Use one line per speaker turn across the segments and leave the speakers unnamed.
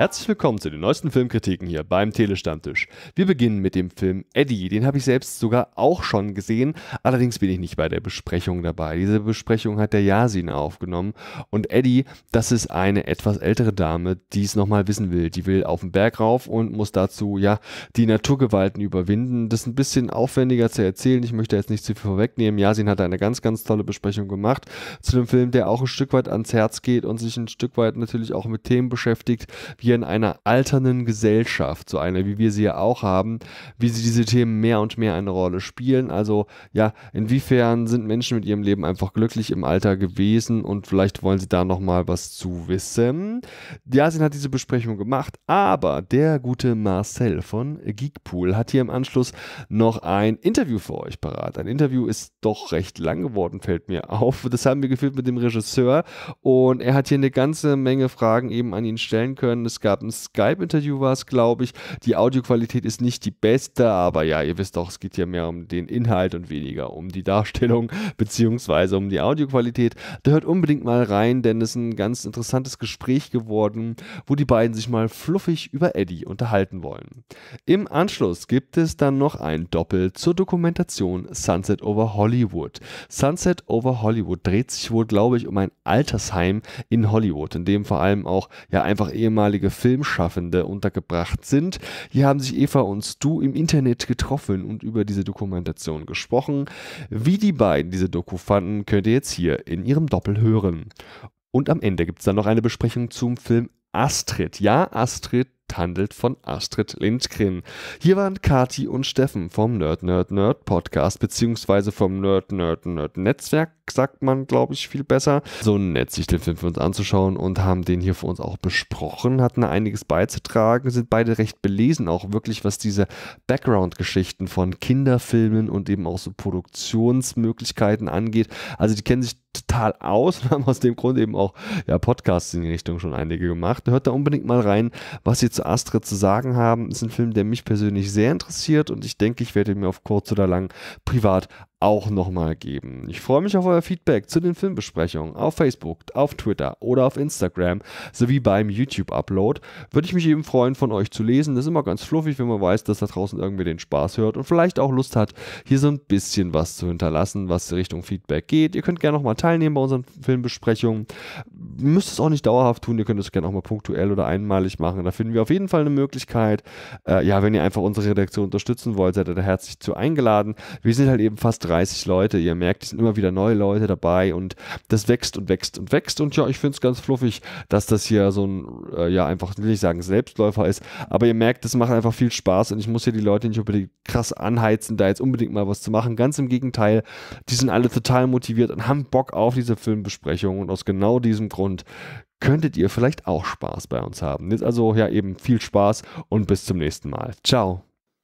Herzlich willkommen zu den neuesten Filmkritiken hier beim Telestammtisch. Wir beginnen mit dem Film Eddie. Den habe ich selbst sogar auch schon gesehen, allerdings bin ich nicht bei der Besprechung dabei. Diese Besprechung hat der Yasin aufgenommen und Eddie, das ist eine etwas ältere Dame, die es nochmal wissen will. Die will auf den Berg rauf und muss dazu, ja, die Naturgewalten überwinden. Das ist ein bisschen aufwendiger zu erzählen. Ich möchte jetzt nicht zu viel vorwegnehmen. Yasin hat eine ganz, ganz tolle Besprechung gemacht zu dem Film, der auch ein Stück weit ans Herz geht und sich ein Stück weit natürlich auch mit Themen beschäftigt, wie in einer alternden Gesellschaft, so eine, wie wir sie ja auch haben, wie sie diese Themen mehr und mehr eine Rolle spielen. Also ja, inwiefern sind Menschen mit ihrem Leben einfach glücklich im Alter gewesen und vielleicht wollen sie da nochmal was zu wissen. Yasin hat diese Besprechung gemacht, aber der gute Marcel von Geekpool hat hier im Anschluss noch ein Interview für euch parat. Ein Interview ist doch recht lang geworden, fällt mir auf. Das haben wir geführt mit dem Regisseur und er hat hier eine ganze Menge Fragen eben an ihn stellen können. Es gab ein Skype-Interview, war es, glaube ich. Die Audioqualität ist nicht die beste, aber ja, ihr wisst doch, es geht ja mehr um den Inhalt und weniger um die Darstellung beziehungsweise um die Audioqualität. Da hört unbedingt mal rein, denn es ist ein ganz interessantes Gespräch geworden, wo die beiden sich mal fluffig über Eddie unterhalten wollen. Im Anschluss gibt es dann noch ein Doppel zur Dokumentation Sunset over Hollywood. Sunset over Hollywood dreht sich wohl, glaube ich, um ein Altersheim in Hollywood, in dem vor allem auch ja einfach ehemalige Filmschaffende untergebracht sind. Hier haben sich Eva und Stu im Internet getroffen und über diese Dokumentation gesprochen. Wie die beiden diese Doku fanden, könnt ihr jetzt hier in ihrem Doppel hören. Und am Ende gibt es dann noch eine Besprechung zum Film Astrid. Ja, Astrid handelt von Astrid Lindgren. Hier waren Kati und Steffen vom Nerd Podcast, beziehungsweise vom Nerd Netzwerk, sagt man, glaube ich, viel besser. So nett, sich den Film für uns anzuschauen und haben den hier für uns auch besprochen, hatten einiges beizutragen, sind beide recht belesen, auch wirklich, was diese Background-Geschichten von Kinderfilmen und eben auch so Produktionsmöglichkeiten angeht. Also die kennen sich total aus und haben aus dem Grund eben auch ja, Podcasts in die Richtung schon einige gemacht. Hört da unbedingt mal rein, was sie zu Astrid zu sagen haben. Ist ein Film, der mich persönlich sehr interessiert und ich denke, ich werde ihn mir auf kurz oder lang privat auch nochmal geben. Ich freue mich auf euer Feedback zu den Filmbesprechungen auf Facebook, auf Twitter oder auf Instagram sowie beim YouTube-Upload. Würde ich mich eben freuen, von euch zu lesen. Das ist immer ganz fluffig, wenn man weiß, dass da draußen irgendwie den Spaß hört und vielleicht auch Lust hat, hier so ein bisschen was zu hinterlassen, was Richtung Feedback geht. Ihr könnt gerne nochmal teilnehmen bei unseren Filmbesprechungen. Ihr müsst es auch nicht dauerhaft tun, ihr könnt es gerne auch mal punktuell oder einmalig machen. Da finden wir auf jeden Fall eine Möglichkeit. Ja, wenn ihr einfach unsere Redaktion unterstützen wollt, seid ihr da herzlich zu eingeladen. Wir sind halt eben fast 30 Leute. Ihr merkt, es sind immer wieder neue Leute dabei und das wächst und wächst und wächst. Und ja, ich finde es ganz fluffig, dass das hier so ein, ja, einfach, will ich sagen, Selbstläufer ist. Aber ihr merkt, es macht einfach viel Spaß und ich muss hier die Leute nicht unbedingt krass anheizen, da jetzt unbedingt mal was zu machen. Ganz im Gegenteil, die sind alle total motiviert und haben Bock auf diese Filmbesprechung und aus genau diesem Grund könntet ihr vielleicht auch Spaß bei uns haben. Jetzt also ja eben viel Spaß und bis zum nächsten Mal. Ciao.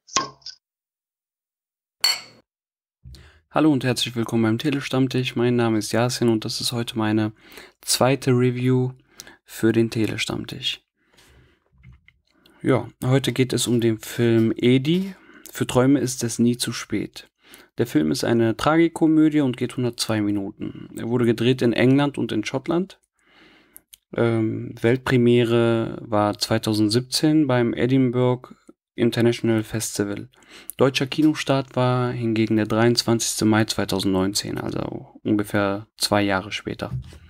Hallo und herzlich willkommen beim Telestammtisch. Mein Name ist Yasin und das ist heute meine zweite Review für den Telestammtisch. Ja, heute geht es um den Film Eddie. Für Träume ist es nie zu spät. Der Film ist eine Tragikomödie und geht 102 Minuten. Er wurde gedreht in England und in Schottland. Weltpremiere war 2017 beim Edinburgh International Festival. Deutscher Kinostart war hingegen der 23. Mai 2019, also ungefähr 2 Jahre später.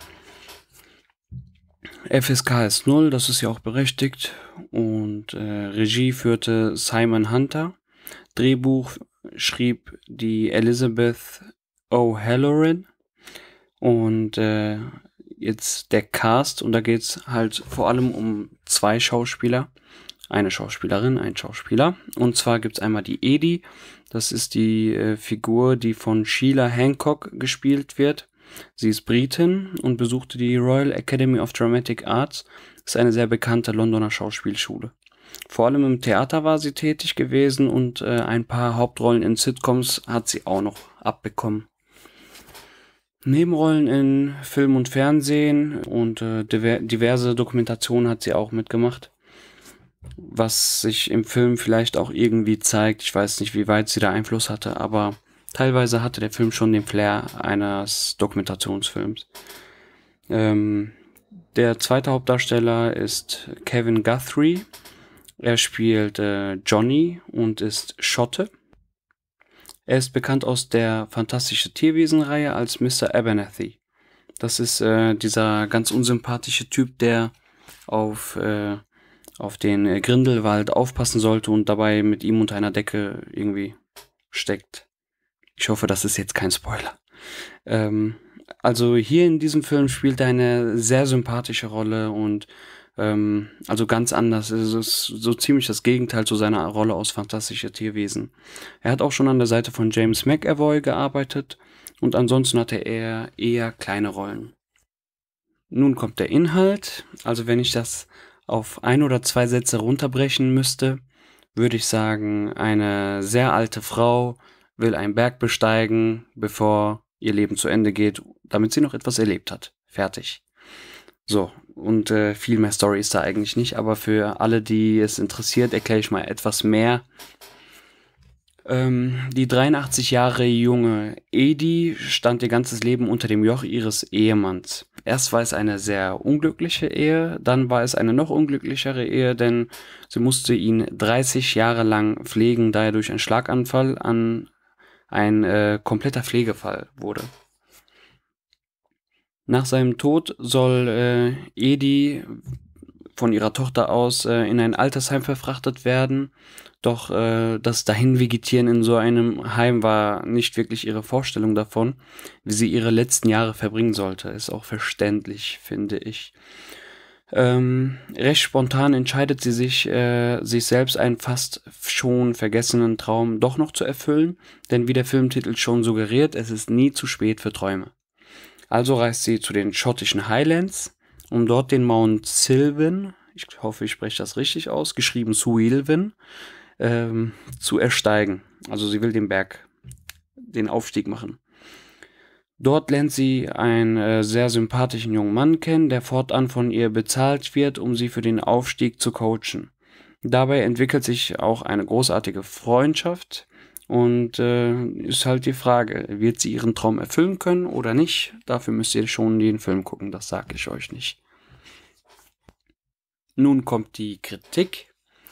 FSK ist 0, das ist ja auch berechtigt. Und Regie führte Simon Hunter. Drehbuch schrieb die Elizabeth O'Halloran. Und jetzt der Cast, und da geht es halt vor allem um 2 Schauspieler. Eine Schauspielerin, ein Schauspieler. Und zwar gibt es einmal die Eddie. Das ist die Figur, die von Sheila Hancock gespielt wird. Sie ist Britin und besuchte die Royal Academy of Dramatic Arts. Das ist eine sehr bekannte Londoner Schauspielschule. Vor allem im Theater war sie tätig gewesen und ein paar Hauptrollen in Sitcoms hat sie auch noch abbekommen. Nebenrollen in Film und Fernsehen und diverse Dokumentationen hat sie auch mitgemacht. Was sich im Film vielleicht auch irgendwie zeigt. Ich weiß nicht, wie weit sie da Einfluss hatte, aber teilweise hatte der Film schon den Flair eines Dokumentationsfilms. Der zweite Hauptdarsteller ist Kevin Guthrie. Er spielt Johnny und ist Schotte. Er ist bekannt aus der Fantastische Tierwesen-Reihe als Mr. Abernathy. Das ist dieser ganz unsympathische Typ, der auf den Grindelwald aufpassen sollte und dabei mit ihm unter einer Decke irgendwie steckt. Ich hoffe, das ist jetzt kein Spoiler. Also hier in diesem Film spielt er eine sehr sympathische Rolle und also ganz anders. Es ist so ziemlich das Gegenteil zu seiner Rolle aus Fantastische Tierwesen. Er hat auch schon an der Seite von James McAvoy gearbeitet und ansonsten hatte er eher kleine Rollen. Nun kommt der Inhalt. Also wenn ich das auf 1 oder 2 Sätze runterbrechen müsste, würde ich sagen, eine sehr alte Frau will einen Berg besteigen, bevor ihr Leben zu Ende geht, damit sie noch etwas erlebt hat. Fertig. So, und viel mehr Story ist da eigentlich nicht, aber für alle, die es interessiert, erkläre ich mal etwas mehr. Die 83 Jahre junge Edie stand ihr ganzes Leben unter dem Joch ihres Ehemanns. Erst war es eine sehr unglückliche Ehe, dann war es eine noch unglücklichere Ehe, denn sie musste ihn 30 Jahre lang pflegen, da er durch einen Schlaganfall ein kompletter Pflegefall wurde. Nach seinem Tod soll Edie von ihrer Tochter aus in ein Altersheim verfrachtet werden. Doch das Dahinvegetieren in so einem Heim war nicht wirklich ihre Vorstellung davon, wie sie ihre letzten Jahre verbringen sollte. Ist auch verständlich, finde ich. Recht spontan entscheidet sie sich, sich selbst einen fast schon vergessenen Traum doch noch zu erfüllen, denn wie der Filmtitel schon suggeriert, es ist nie zu spät für Träume. Also reist sie zu den schottischen Highlands, um dort den Mount Cilwyn, ich hoffe, ich spreche das richtig aus, geschrieben Suilven, zu ersteigen. Also sie will den Aufstieg machen. Dort lernt sie einen sehr sympathischen jungen Mann kennen, der fortan von ihr bezahlt wird, um sie für den Aufstieg zu coachen. Dabei entwickelt sich auch eine großartige Freundschaft. Und ist halt die Frage, wird sie ihren Traum erfüllen können oder nicht? Dafür müsst ihr schon den Film gucken, das sage ich euch nicht. Nun kommt die Kritik.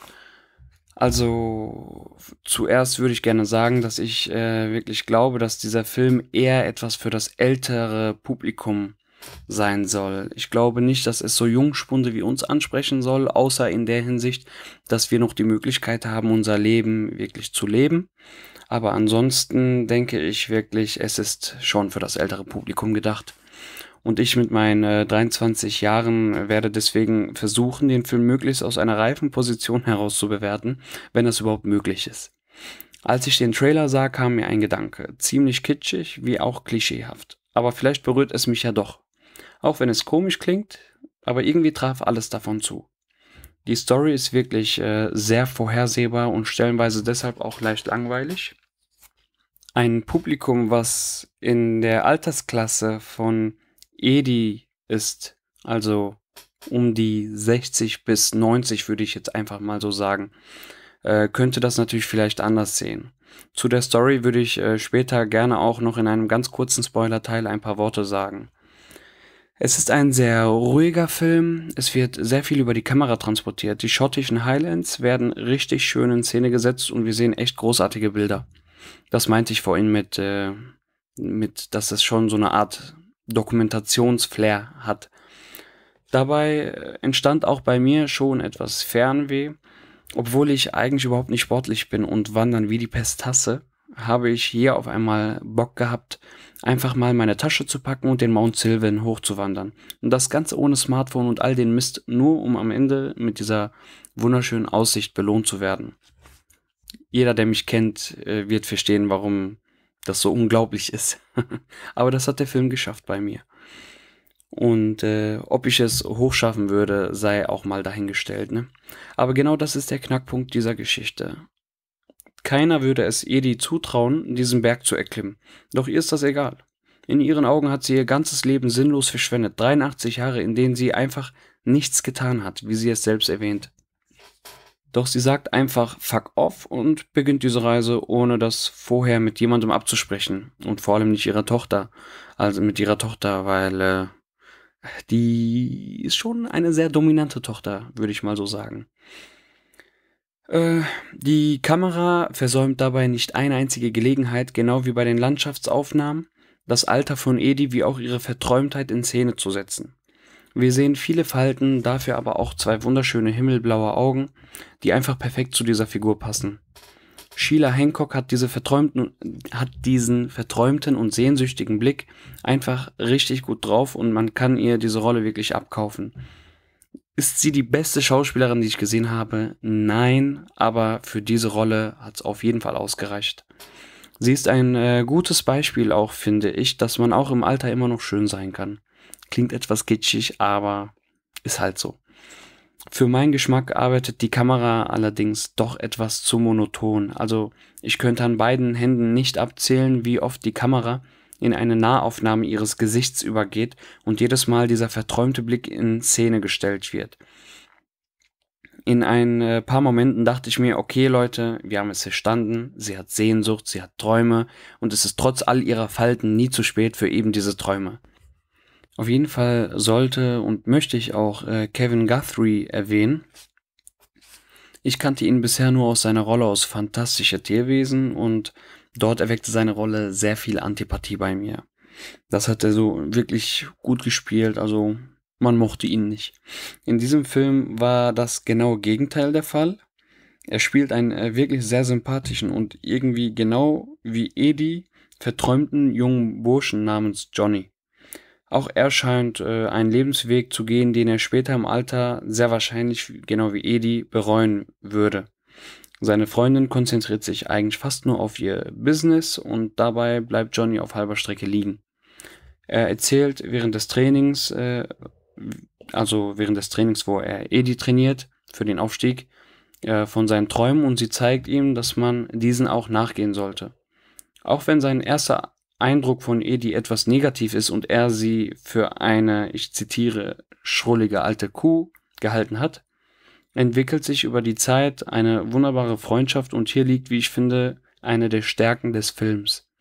Also zuerst würde ich gerne sagen, dass ich wirklich glaube, dass dieser Film eher etwas für das ältere Publikum sein soll. Ich glaube nicht, dass es so Jungspunde wie uns ansprechen soll, außer in der Hinsicht, dass wir noch die Möglichkeit haben, unser Leben wirklich zu leben. Aber ansonsten denke ich wirklich, es ist schon für das ältere Publikum gedacht. Und ich mit meinen 23 Jahren werde deswegen versuchen, den Film möglichst aus einer reifen Position heraus zu bewerten, wenn das überhaupt möglich ist. Als ich den Trailer sah, kam mir ein Gedanke. Ziemlich kitschig, wie auch klischeehaft. Aber vielleicht berührt es mich ja doch. Auch wenn es komisch klingt, aber irgendwie traf alles davon zu. Die Story ist wirklich sehr vorhersehbar und stellenweise deshalb auch leicht langweilig. Ein Publikum, was in der Altersklasse von Edie ist, also um die 60 bis 90 würde ich jetzt einfach mal so sagen, könnte das natürlich vielleicht anders sehen. Zu der Story würde ich später gerne auch noch in einem ganz kurzen Spoiler-Teil ein paar Worte sagen. Es ist ein sehr ruhiger Film, es wird sehr viel über die Kamera transportiert. Die schottischen Highlands werden richtig schön in Szene gesetzt und wir sehen echt großartige Bilder. Das meinte ich vorhin mit dass es schon so eine Art Dokumentationsflair hat. Dabei entstand auch bei mir schon etwas Fernweh. Obwohl ich eigentlich überhaupt nicht sportlich bin und Wandern wie die Pest hasse, habe ich hier auf einmal Bock gehabt, einfach mal meine Tasche zu packen und den Mount Cilwyn hochzuwandern. Und das Ganze ohne Smartphone und all den Mist, nur um am Ende mit dieser wunderschönen Aussicht belohnt zu werden. Jeder, der mich kennt, wird verstehen, warum das so unglaublich ist. Aber das hat der Film geschafft bei mir. Und ob ich es hochschaffen würde, sei auch mal dahingestellt, ne? Aber genau das ist der Knackpunkt dieser Geschichte. Keiner würde es Edie zutrauen, diesen Berg zu erklimmen. Doch ihr ist das egal. In ihren Augen hat sie ihr ganzes Leben sinnlos verschwendet. 83 Jahre, in denen sie einfach nichts getan hat, wie sie es selbst erwähnt. Doch sie sagt einfach fuck off und beginnt diese Reise, ohne das vorher mit jemandem abzusprechen. Und vor allem nicht ihrer Tochter. Also mit ihrer Tochter, weil Die ist schon eine sehr dominante Tochter, würde ich mal so sagen. Die Kamera versäumt dabei nicht eine einzige Gelegenheit, genau wie bei den Landschaftsaufnahmen, das Alter von Edie wie auch ihre Verträumtheit in Szene zu setzen. Wir sehen viele Falten, dafür aber auch zwei wunderschöne himmelblaue Augen, die einfach perfekt zu dieser Figur passen. Sheila Hancock hat diesen verträumten und sehnsüchtigen Blick einfach richtig gut drauf und man kann ihr diese Rolle wirklich abkaufen. Ist sie die beste Schauspielerin, die ich gesehen habe? Nein, aber für diese Rolle hat es auf jeden Fall ausgereicht. Sie ist ein gutes Beispiel auch, finde ich, dass man auch im Alter immer noch schön sein kann. Klingt etwas kitschig, aber ist halt so. Für meinen Geschmack arbeitet die Kamera allerdings doch etwas zu monoton. Also ich könnte an beiden Händen nicht abzählen, wie oft die Kamera in eine Nahaufnahme ihres Gesichts übergeht und jedes Mal dieser verträumte Blick in Szene gestellt wird. In ein paar Momenten dachte ich mir, okay Leute, wir haben es verstanden, sie hat Sehnsucht, sie hat Träume und es ist trotz all ihrer Falten nie zu spät für eben diese Träume. Auf jeden Fall sollte und möchte ich auch Kevin Guthrie erwähnen. Ich kannte ihn bisher nur aus seiner Rolle aus Fantastische Tierwesen und dort erweckte seine Rolle sehr viel Antipathie bei mir. Das hat er so wirklich gut gespielt, also man mochte ihn nicht. In diesem Film war das genaue Gegenteil der Fall. Er spielt einen wirklich sehr sympathischen und irgendwie genau wie Edie verträumten jungen Burschen namens Johnny. Auch er scheint einen Lebensweg zu gehen, den er später im Alter sehr wahrscheinlich, genau wie Edie, bereuen würde. Seine Freundin konzentriert sich eigentlich fast nur auf ihr Business und dabei bleibt Johnny auf halber Strecke liegen. Er erzählt während des Trainings, wo er Edie trainiert für den Aufstieg, von seinen Träumen und sie zeigt ihm, dass man diesen auch nachgehen sollte. Auch wenn sein erster Eindruck von Edie etwas negativ ist und er sie für eine, ich zitiere, schrullige alte Kuh gehalten hat, entwickelt sich über die Zeit eine wunderbare Freundschaft und hier liegt, wie ich finde, eine der Stärken des Films.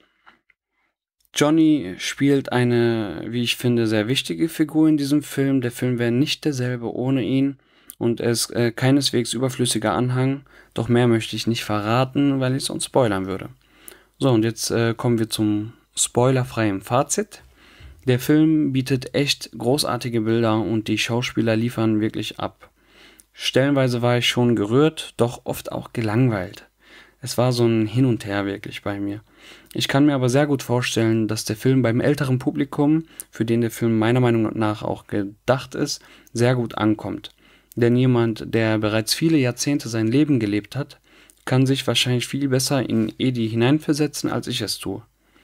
Johnny spielt eine, wie ich finde, sehr wichtige Figur in diesem Film. Der Film wäre nicht derselbe ohne ihn und er ist keineswegs überflüssiger Anhang, doch mehr möchte ich nicht verraten, weil ich sonst spoilern würde. So, und jetzt kommen wir zum spoilerfreien Fazit. Der Film bietet echt großartige Bilder und die Schauspieler liefern wirklich ab. Stellenweise war ich schon gerührt, doch oft auch gelangweilt. Es war so ein Hin und Her wirklich bei mir. Ich kann mir aber sehr gut vorstellen, dass der Film beim älteren Publikum, für den der Film meiner Meinung nach auch gedacht ist, sehr gut ankommt. Denn jemand, der bereits viele Jahrzehnte sein Leben gelebt hat, kann sich wahrscheinlich viel besser in Edie hineinversetzen, als ich es tue.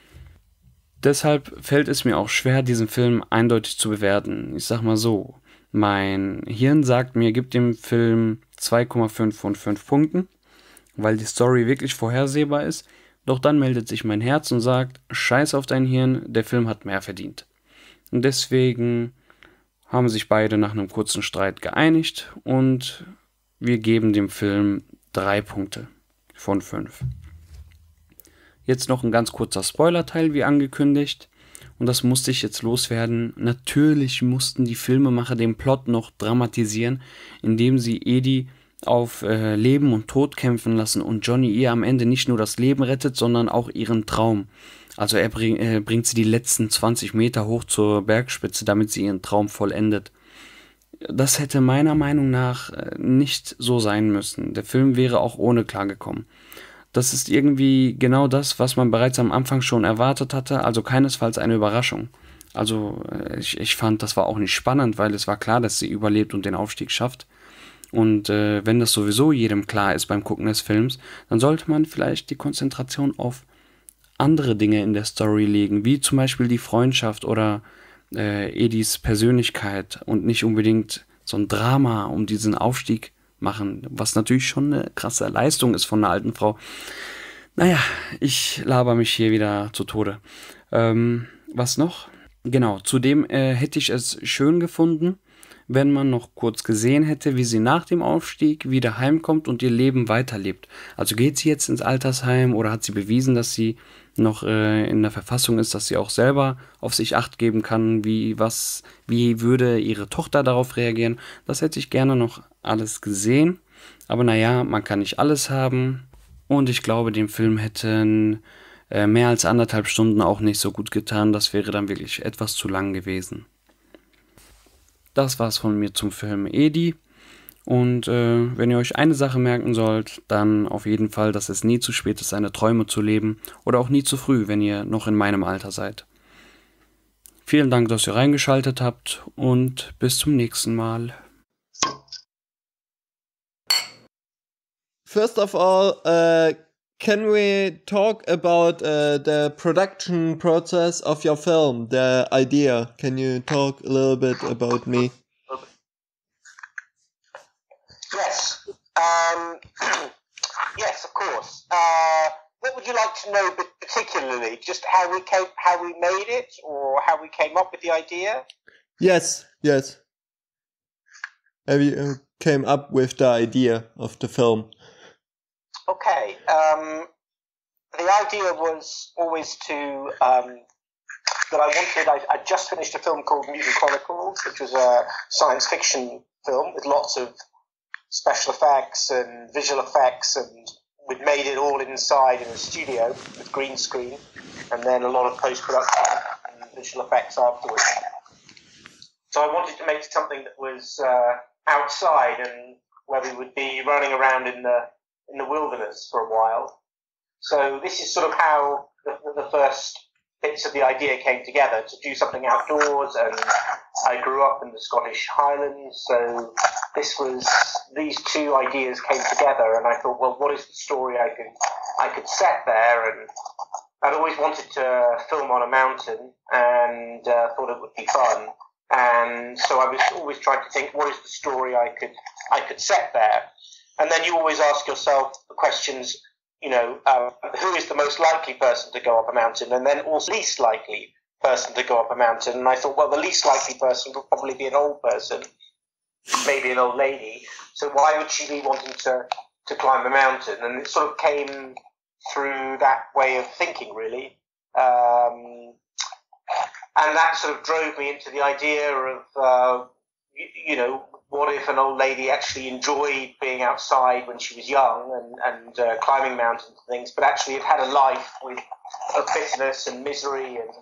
Deshalb fällt es mir auch schwer, diesen Film eindeutig zu bewerten. Ich sag mal so, mein Hirn sagt mir, gib dem Film 2,5 von 5 Punkten, weil die Story wirklich vorhersehbar ist. Doch dann meldet sich mein Herz und sagt, scheiß auf dein Hirn, der Film hat mehr verdient. Und deswegen haben sich beide nach einem kurzen Streit geeinigt und wir geben dem Film 3 Punkte von 5. Jetzt noch ein ganz kurzer Spoilerteil, wie angekündigt. Und das musste ich jetzt loswerden. Natürlich mussten die Filmemacher den Plot noch dramatisieren, indem sie Edie auf Leben und Tod kämpfen lassen und Johnny ihr am Ende nicht nur das Leben rettet, sondern auch ihren Traum. Also er bringt sie die letzten 20 Meter hoch zur Bergspitze, damit sie ihren Traum vollendet. Das hätte meiner Meinung nach nicht so sein müssen. Der Film wäre auch ohne klargekommen. Das ist irgendwie genau das, was man bereits am Anfang schon erwartet hatte, also keinesfalls eine Überraschung. Also ich fand, das war auch nicht spannend, weil es war klar, dass sie überlebt und den Aufstieg schafft. Und wenn das sowieso jedem klar ist beim Gucken des Films, dann sollte man vielleicht die Konzentration auf andere Dinge in der Story legen, wie zum Beispiel die Freundschaft oder Edies Persönlichkeit und nicht unbedingt so ein Drama um diesen Aufstieg machen, was natürlich schon eine krasse Leistung ist von einer alten Frau. Naja, ich laber mich hier wieder zu Tode. Was noch? Genau, zudem hätte ich es schön gefunden, wenn man noch kurz gesehen hätte, wie sie nach dem Aufstieg wieder heimkommt und ihr Leben weiterlebt. Also geht sie jetzt ins Altersheim oder hat sie bewiesen, dass sie noch in der Verfassung ist, dass sie auch selber auf sich Acht geben kann, wie würde ihre Tochter darauf reagieren. Das hätte ich gerne noch alles gesehen. Aber naja, man kann nicht alles haben. Und ich glaube, dem Film hätten mehr als 1,5 Stunden auch nicht so gut getan. Das wäre dann wirklich etwas zu lang gewesen. Das war's von mir zum Film Edi. Und wenn ihr euch eine Sache merken sollt, dann auf jeden Fall, dass es nie zu spät ist, seine Träume zu leben. Oder auch nie zu früh, wenn ihr noch in meinem Alter seid. Vielen Dank, dass ihr reingeschaltet habt und bis zum nächsten Mal.
First of all, can we talk about the production process of your film, the idea? Can you talk a little bit about me?
Yes. Yes, of course. What would you like to know particularly? Just how we made it, or how we came up with the idea?
Yes. How you came up with the idea of the film?
Okay. The idea was always I just finished a film called Mutant Chronicles, which was a science fiction film with lots of special effects and visual effects, and we'd made it all inside in a studio with green screen, and then a lot of post-production and visual effects afterwards. So I wanted to make something that was outside, and where we would be running around in the wilderness for a while. So this is sort of how the first bits of the idea came together, to do something outdoors. And I grew up in the Scottish Highlands, so these two ideas came together, and I thought, well, what is the story I could set there? And I'd always wanted to film on a mountain, and thought it would be fun. And so I was always trying to think, what is the story I could set there? And then you always ask yourself the questions, who is the most likely person to go up a mountain, and then also least likely person to go up a mountain. And I thought, well, the least likely person would probably be an old person, maybe an old lady. So why would she be wanting to climb a mountain? And it sort of came through that way of thinking, really. And that sort of drove me into the idea of, what if an old lady actually enjoyed being outside when she was young and climbing mountains and things, but actually had a life of bitterness and misery, and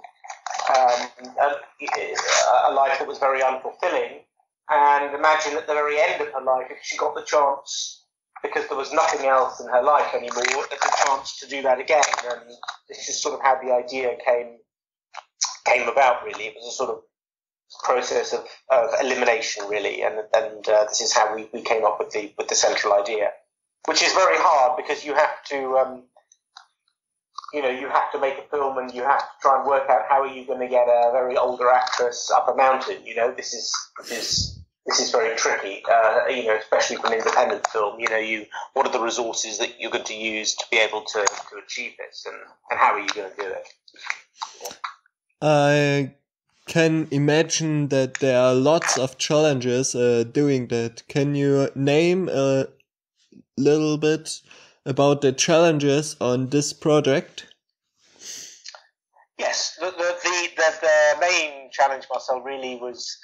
a life that was very unfulfilling. And imagine at the very end of her life, if she got the chance, because there was nothing else in her life anymore, the chance to do that again. And this is sort of how the idea came about, really. It was a sort of process of elimination, really, and this is how we came up with the central idea, which is very hard, because you have to you have to make a film, and you have to try and work out how are you going to get a very older actress up a mountain. This is very tricky, especially for an independent film. What are the resources that you're going to use to be able to achieve this, and how are you going to do it?
I can imagine that there are lots of challenges doing that. Can you name a little bit about the challenges on this project?
Yes, the main challenge, Marcel, really was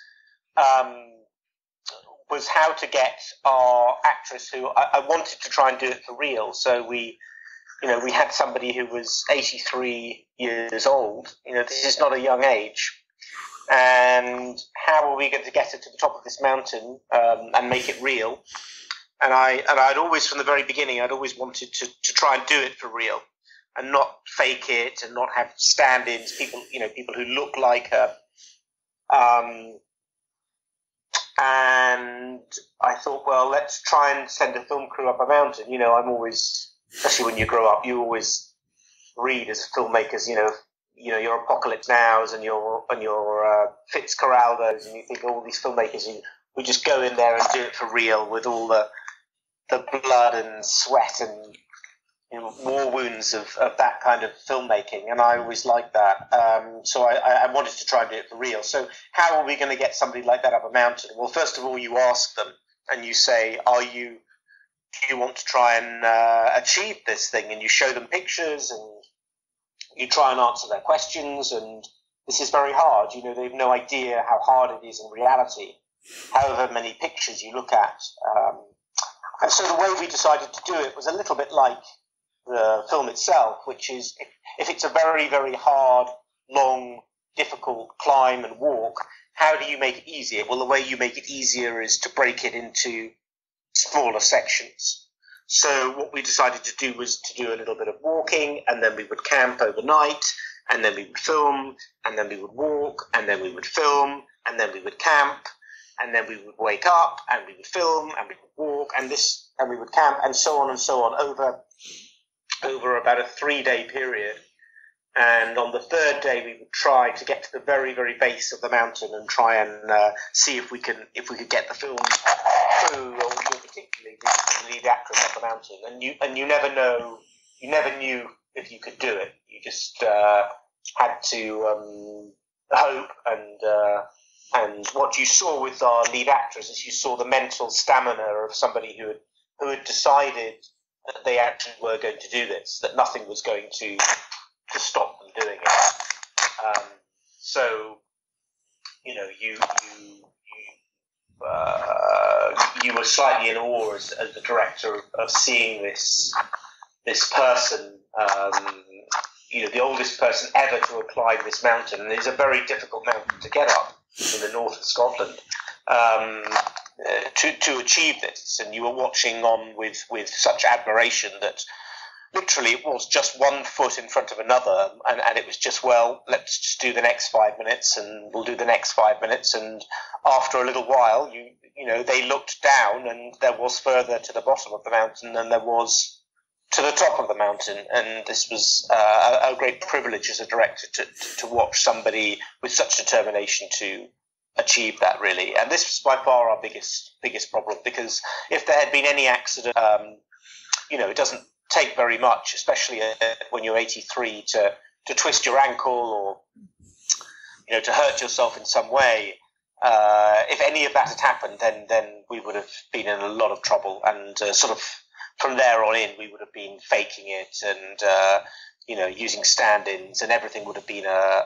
how to get our actress, who I wanted to try and do it for real. So we had somebody who was 83 years old. This is not a young age. And how are we going to get her to the top of this mountain and make it real? And I'd always, from the very beginning, I'd always wanted to try and do it for real, and not fake it, and not have stand-ins, people who look like her. And I thought, well, let's try and send a film crew up a mountain. I'm always, especially when you grow up, you always read as filmmakers, your Apocalypse Nows and your Fitzcarraldos, and you think all these filmmakers who just go in there and do it for real with all the blood and sweat war wounds of that kind of filmmaking, and I always liked that. So I wanted to try and do it for real. So how are we going to get somebody like that up a mountain? Well, first of all, you ask them and you say, do you want to try and achieve this thing? And you show them pictures and you try and answer their questions. And this is very hard. They have no idea how hard it is in reality, however many pictures you look at. And so the way we decided to do it was a little bit like the film itself, which is if it's a very, very hard, long, difficult climb and walk, how do you make it easier? Well, the way you make it easier is to break it into smaller sections. So what we decided to do was to do a little bit of walking, and then we would camp overnight, and then we would film, and then we would walk, and then we would film, and then we would camp, and then we would wake up, and we would film, and we would walk, and we would camp, and so on over about a 3-day period. And on the third day, we would try to get to the very, very base of the mountain and try and see if we could get the film through, or particularly the lead actress up the mountain. And you never knew if you could do it. You just had to hope. And what you saw with our lead actress is you saw the mental stamina of somebody who had decided that they actually were going to do this, that nothing was going to stop them doing it. So, you were slightly in awe as the director of seeing this person, the oldest person ever to have climbed this mountain, and it's a very difficult mountain to get up in the north of Scotland. To achieve this, and you were watching on with such admiration that literally it was just one foot in front of another, and it was just, well, let's just do the next 5 minutes, and we'll do the next 5 minutes, and after a little while, they looked down, and there was further to the bottom of the mountain than there was to the top of the mountain, and this was a great privilege as a director to watch somebody with such determination to achieve that, really. And this was by far our biggest problem, because if there had been any accident, it doesn't take very much, especially when you're 83, to twist your ankle or to hurt yourself in some way. If any of that had happened, then we would have been in a lot of trouble, and sort of from there on in, we would have been faking it and using stand-ins, and everything would have been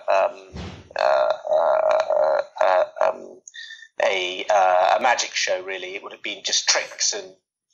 a magic show, really. It would have been just tricks and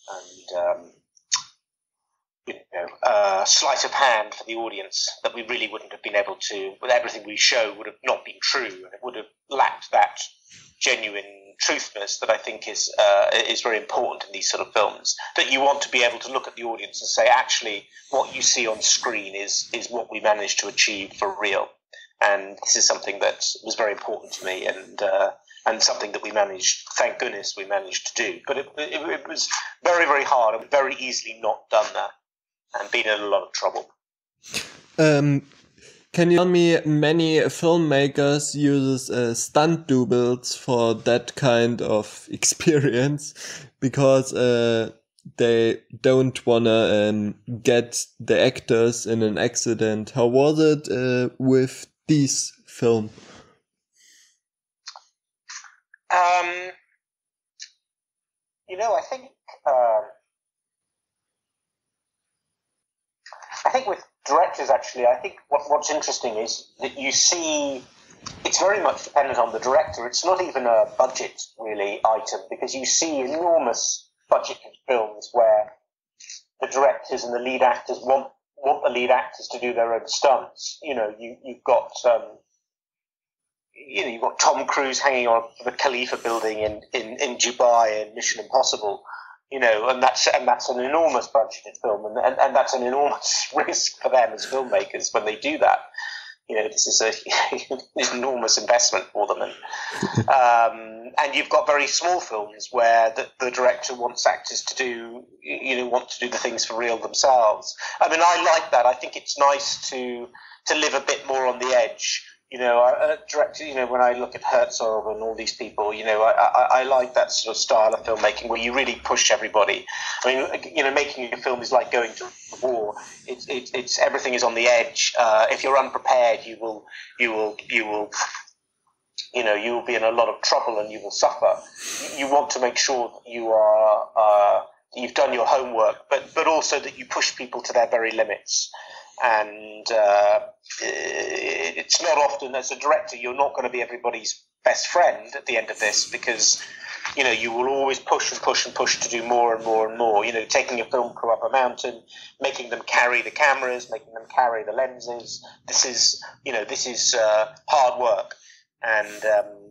sleight of hand for the audience that we really wouldn't have been able to. With everything we show would have not been true, and it would have lacked that genuine truthness that I think is very important in these sort of films. That you want to be able to look at the audience and say, actually, what you see on screen is what we managed to achieve for real. And this is something that was very important to me, and something that we managed, thank goodness we managed to do. But it was very, very hard, and very easily not done that, and been in a lot of trouble.
Can you tell me, many filmmakers uses stunt doubles for that kind of experience, because they don't wanna get the actors in an accident. How was it with this film?
I think with directors, actually, I think what's interesting is that you see it's very much dependent on the director. It's not even a budget, really, item, because you see enormous budgeted films where the directors and the lead actors want the lead actors to do their own stunts. You've got Tom Cruise hanging on the Khalifa building in Dubai in Mission Impossible. And that's an enormous budgeted film, and that's an enormous risk for them as filmmakers when they do that. This is an enormous investment for them, and you've got very small films where the director wants actors to do the things for real themselves. I mean, I like that. I think it's nice to live a bit more on the edge. Director, when I look at Herzog and all these people, I like that sort of style of filmmaking where you really push everybody. I mean, making a film is like going to war. It's everything is on the edge. If you're unprepared, you will be in a lot of trouble and you will suffer. You want to make sure that you've done your homework, but also that you push people to their very limits. And it's not often, as a director, you're not going to be everybody's best friend at the end of this, because you will always push and push and push to do more and more and more. Taking a film crew up a mountain, making them carry the cameras, making them carry the lenses. This is hard work, and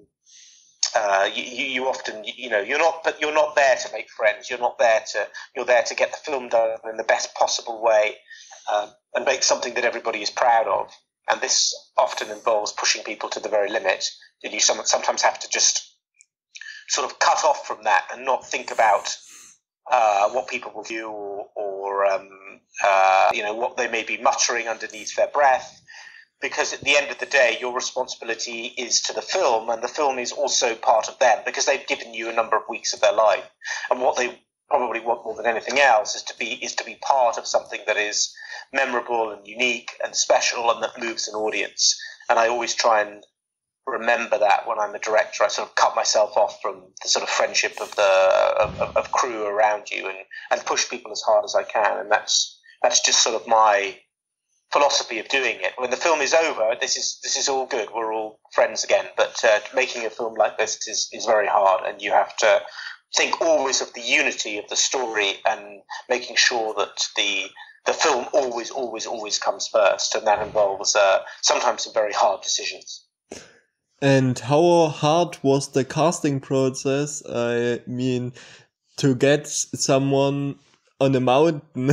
you often you're not there to make friends. You're there to get the film done in the best possible way. And make something that everybody is proud of. And this often involves pushing people to the very limit. And you sometimes have to just sort of cut off from that and not think about what people will view or what they may be muttering underneath their breath. Because at the end of the day, your responsibility is to the film, and the film is also part of them, because they've given you a number of weeks of their life. And what they probably want more than anything else is to be part of something that is memorable and unique and special and that moves an audience. And I always try and remember that when I'm a director. I sort of cut myself off from the sort of friendship of of crew around you and push people as hard as I can. And that's just sort of my philosophy of doing it. When the film is over, this is all good. We're all friends again. But making a film like this is very hard, and you have to think always of the unity of the story and making sure that the film always comes first, and that involves sometimes some very hard decisions.
And how hard was the casting process? I mean, to get someone on a mountain,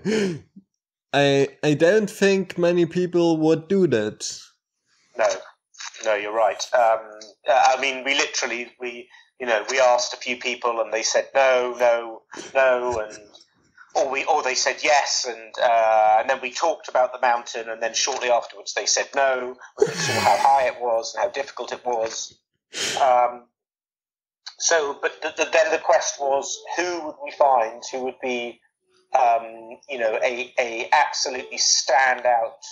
I don't think many people would do that.
No, you're right. I mean, we asked a few people and they said no, or they said yes, and then we talked about the mountain, and then shortly afterwards they said no. We saw how high it was and how difficult it was. Then the quest was, who would we find who would be, a absolutely standout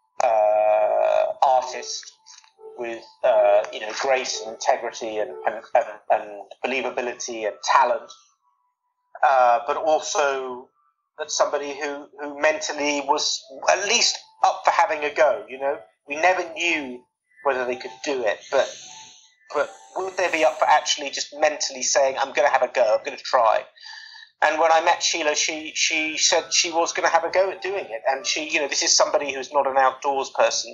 artist with grace and integrity and believability and talent, but also that somebody who mentally was at least up for having a go. We never knew whether they could do it, but would they be up for actually just mentally saying, I'm going to have a go, I'm going to try. And when I met Sheila, she said she was going to have a go at doing it. And this is somebody who's not an outdoors person.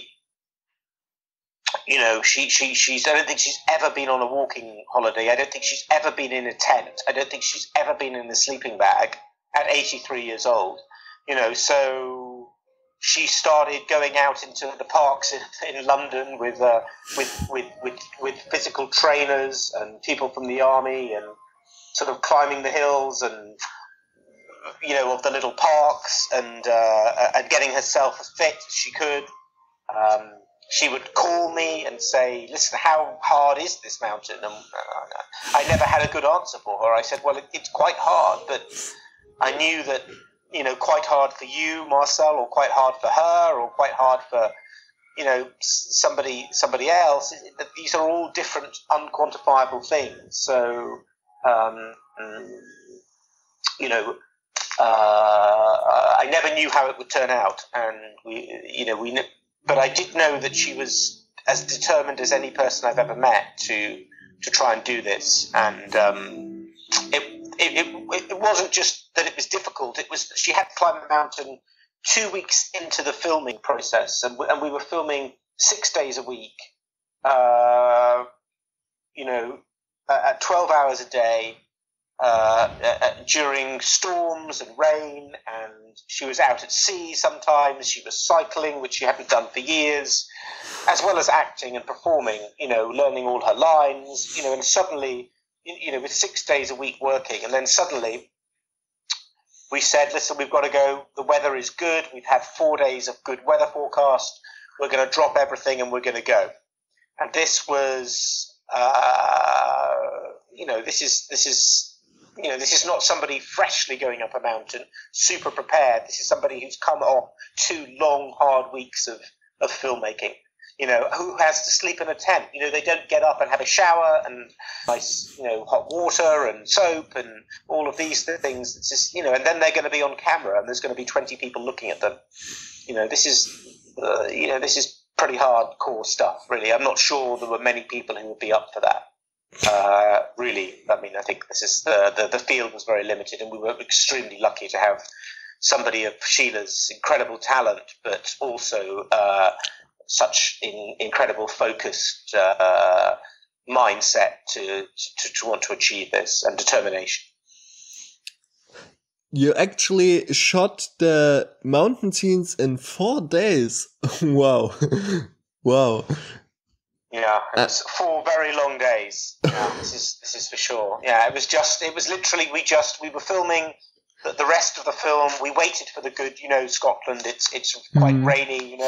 I don't think she's ever been on a walking holiday. I don't think she's ever been in a tent. I don't think she's ever been in a sleeping bag at 83 years old. So she started going out into the parks in London with physical trainers and people from the army, and sort of climbing the hills and of the little parks, and getting herself as fit as she could. She would call me and say, listen, how hard is this mountain? And I never had a good answer for her. I said, well, it's quite hard, but I knew that, quite hard for you, Marcel, or quite hard for her, or quite hard for, somebody else. These are all different, unquantifiable things. So, I never knew how it would turn out, and but I did know that she was as determined as any person I've ever met to try and do this. And it wasn't just that it was difficult. It was that she had to climb a mountain 2 weeks into the filming process, and we were filming 6 days a week, at 12 hours a day, during storms and rain, and she was out at sea sometimes. She was cycling, which she hadn't done for years, as well as acting and performing, learning all her lines, and suddenly, with 6 days a week working, and then suddenly we said, listen, we've got to go. The weather is good. We've had 4 days of good weather forecast. we're going to drop everything and we're going to go. And this was, this is not somebody freshly going up a mountain, super prepared. This is somebody who's come off 2 long, hard weeks of filmmaking. Who has to sleep in a tent? They don't get up and have a shower and nice, hot water and soap and all of these things. It's just, and then they're going to be on camera and there's going to be 20 people looking at them. This is pretty hardcore stuff, really. I'm not sure there were many people who would be up for that. Really, I mean, I think this is the field was very limited, and we were extremely lucky to have somebody of Sheila's incredible talent, but also such incredible focused mindset to want to achieve this, and determination.
You actually shot the mountain scenes in 4 days. Wow. Wow.
Yeah, it was 4 very long days. Yeah, this is for sure. Yeah, it was literally, we were filming the rest of the film. We waited for the good, Scotland, it's quite rainy,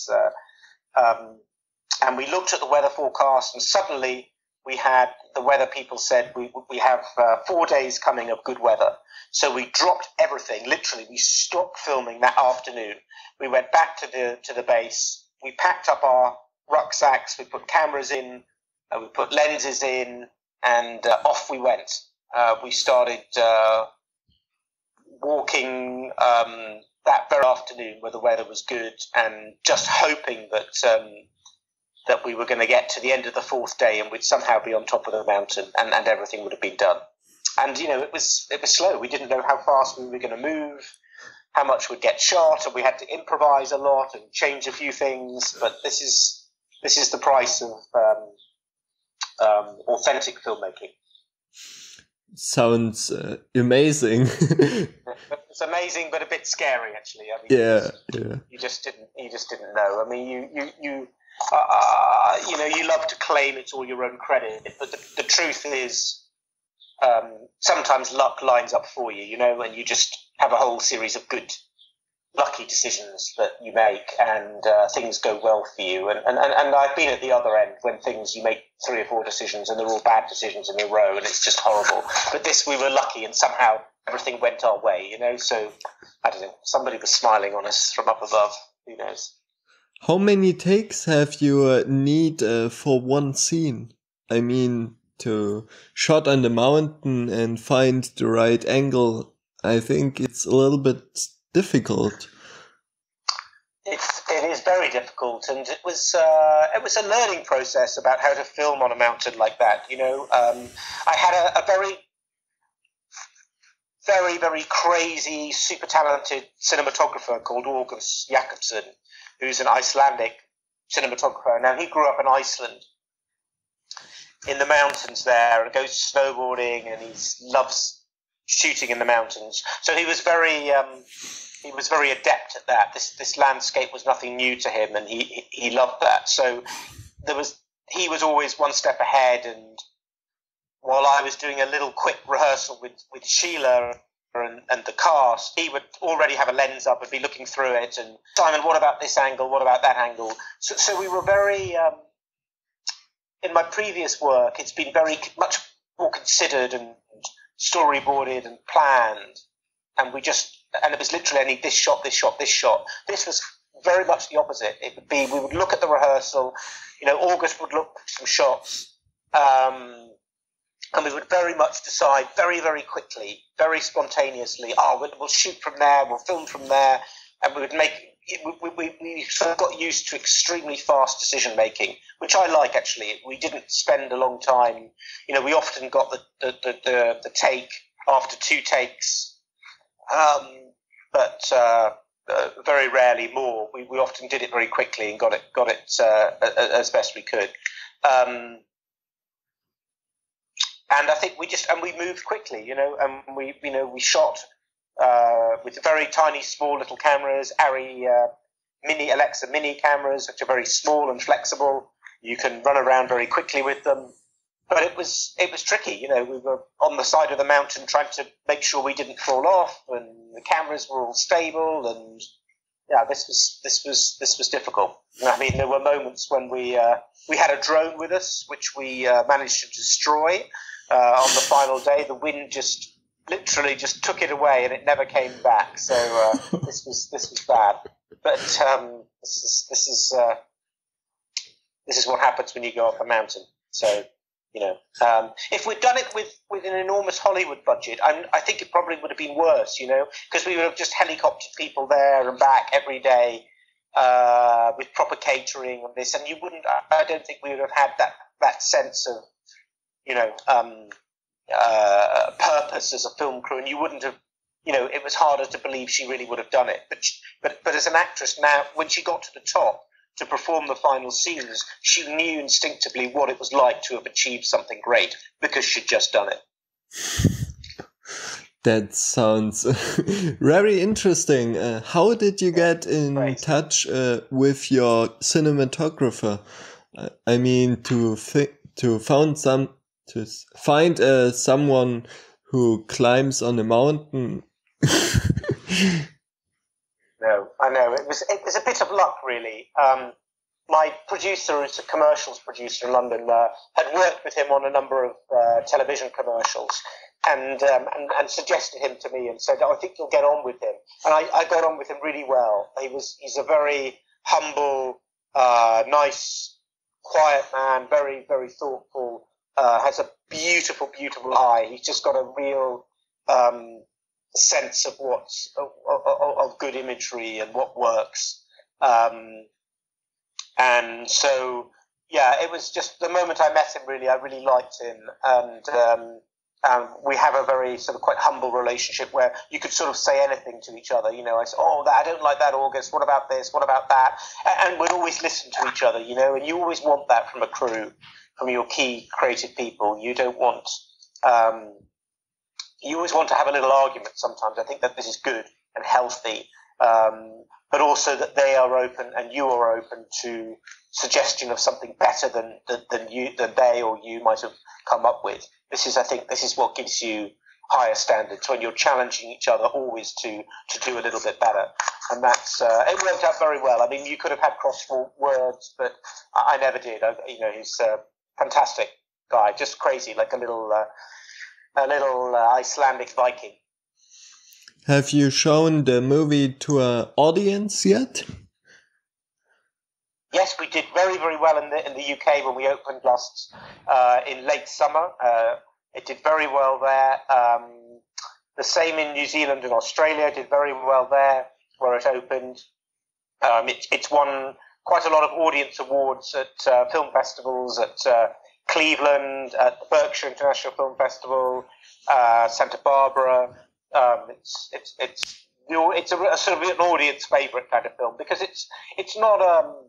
and we looked at the weather forecast, and suddenly we had the weather people said we have 4 days coming of good weather. So we dropped everything. Literally, we stopped filming that afternoon. We went back to the base. We packed up our rucksacks. We put cameras in. We put lenses in, and off we went. We started walking that very afternoon where the weather was good, and just hoping that we were going to get to the end of the 4th day and we'd somehow be on top of the mountain, and everything would have been done. And it was slow. We didn't know how fast we were going to move, how much would get shot, and we had to improvise a lot and change a few things. But this is the price of authentic filmmaking.
Sounds amazing.
It's amazing, but a bit scary, actually. I mean,
yeah.
You just didn't know. I mean, you love to claim it's all your own credit, but the truth is, sometimes luck lines up for you, and you just have a whole series of good, lucky decisions that you make, and things go well for you. And I've been at the other end when you make 3 or 4 decisions and they're all bad decisions in a row, and it's just horrible. But this, we were lucky, and somehow everything went our way, So, I don't know, somebody was smiling on us from up above. Who knows?
How many takes have you need for one scene? I mean, to shot on the mountain and find the right angle, I think it's a little bit difficult.
It is very difficult, and it was a learning process about how to film on a mountain like that. I had a very, very, very crazy, super talented cinematographer called August Jakobsen, who's an Icelandic cinematographer. Now, he grew up in Iceland, in the mountains there, and goes snowboarding, and he loves shooting in the mountains. So he was very adept at that. This landscape was nothing new to him, and he loved that. So he was always one step ahead. And while I was doing a little quick rehearsal with Sheila and the cast, he would already have a lens up and be looking through it. And Simon, what about this angle? What about that angle? So we were very. In my previous work, it's been very much more considered and storyboarded and planned, and it was literally, I need this shot, this shot, this shot. This was very much the opposite. It would be, we would look at the rehearsal, August would look at some shots, and we would very much decide very, very quickly, very spontaneously, we'll shoot from there, we'll film from there, and we would we sort of got used to extremely fast decision making, which I like, actually. We didn't spend a long time. We often got the take after 2 takes, but very rarely more. We often did it very quickly and got it as best we could. And I think we moved quickly, and we shot with very tiny, small little cameras, Arri Alexa mini cameras, which are very small and flexible. You can run around very quickly with them. But it was tricky, we were on the side of the mountain trying to make sure we didn't fall off, and the cameras were all stable, and yeah, this was difficult. I mean, there were moments when we had a drone with us, which we managed to destroy on the final day. The wind just literally just took it away, and it never came back. So this was bad. But this is what happens when you go up a mountain. So. If we'd done it with an enormous Hollywood budget, I think it probably would have been worse, because we would have just helicoptered people there and back every day with proper catering and this, and you wouldn't. I don't think we would have had that sense of, purpose as a film crew, and you wouldn't have. It was harder to believe she really would have done it. But as an actress now, when she got to the top, to perform the final scenes, she knew instinctively what it was like to have achieved something great because she'd just done it.
That sounds very interesting. How did you get in touch with your cinematographer? I mean, to find someone who climbs on a mountain.
No, I know. It was a bit of luck, really. My producer, who's a commercials producer in London, had worked with him on a number of television commercials, and suggested him to me and said, "Oh, I think you'll get on with him." And I got on with him really well. He's a very humble, nice, quiet man, very, very thoughtful. Has a beautiful, beautiful eye. He's just got a real sense of of good imagery and what works, and so it was just the moment I met him. Really, I really liked him, and we have a very sort of quite humble relationship where you could sort of say anything to each other. I said, "Oh, I don't like that, August. What about this? What about that?" And we'd always listen to each other. And you always want that from a crew, from your key creative people. You don't want. You always want to have a little argument sometimes. I think that this is good and healthy, but also that they are open and you are open to suggestion of something better than they or you might have come up with. I think this is what gives you higher standards, when you're challenging each other always to do a little bit better. And that's it worked out very well. I mean, you could have had cross words, but I never did. He's a fantastic guy, just crazy, like a little Icelandic Viking.
Have you shown the movie to an audience yet?
Yes, we did very, very well in the UK when we opened in late summer. It did very well there. The same in New Zealand and Australia. It did very well there where it opened. It's won quite a lot of audience awards at film festivals, at Cleveland, at the Berkshire International Film Festival, Santa Barbara. It's a sort of an audience favorite kind of film because it's not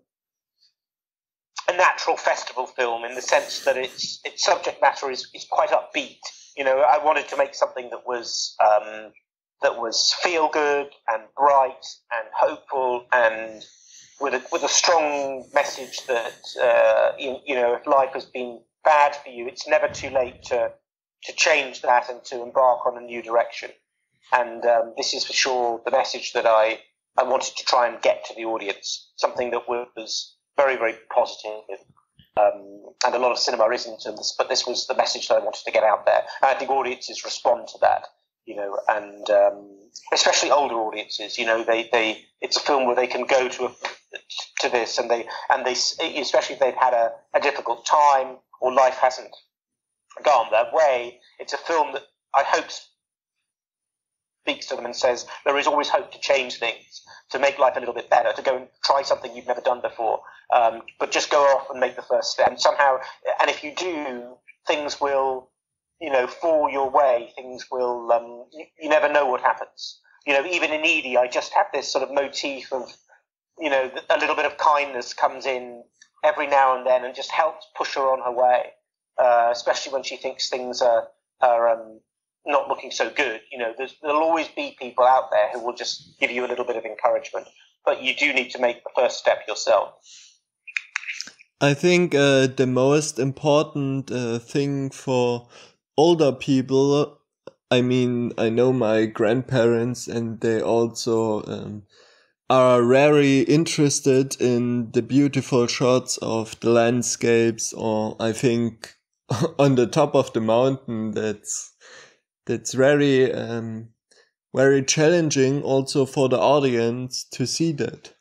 a natural festival film in the sense that its subject matter is quite upbeat. I wanted to make something that was feel good and bright and hopeful and with a strong message that if life has been bad for you, it's never too late to change that and to embark on a new direction. And this is for sure the message that I wanted to try and get to the audience, something that was very, very positive. And a lot of cinema isn't, but this was the message that I wanted to get out there. And I think audiences respond to that, and especially older audiences. It's a film where they can go to this, and they especially if they've had a difficult time or life hasn't gone their way. It's a film that I hope speaks to them and says there is always hope to change things, to make life a little bit better, to go and try something you've never done before, but just go off and make the first step. And somehow, and if you do, things will, fall your way. Things will, you never know what happens. Even in Edie, I just have this sort of motif of, a little bit of kindness comes in every now and then and just helps push her on her way, especially when she thinks things are not looking so good. There'll always be people out there who will just give you a little bit of encouragement, but you do need to make the first step yourself.
I think the most important thing for older people, I mean, I know my grandparents and they also are very interested in the beautiful shots of the landscapes, or I think on the top of the mountain, that's very very challenging also for the audience to see that.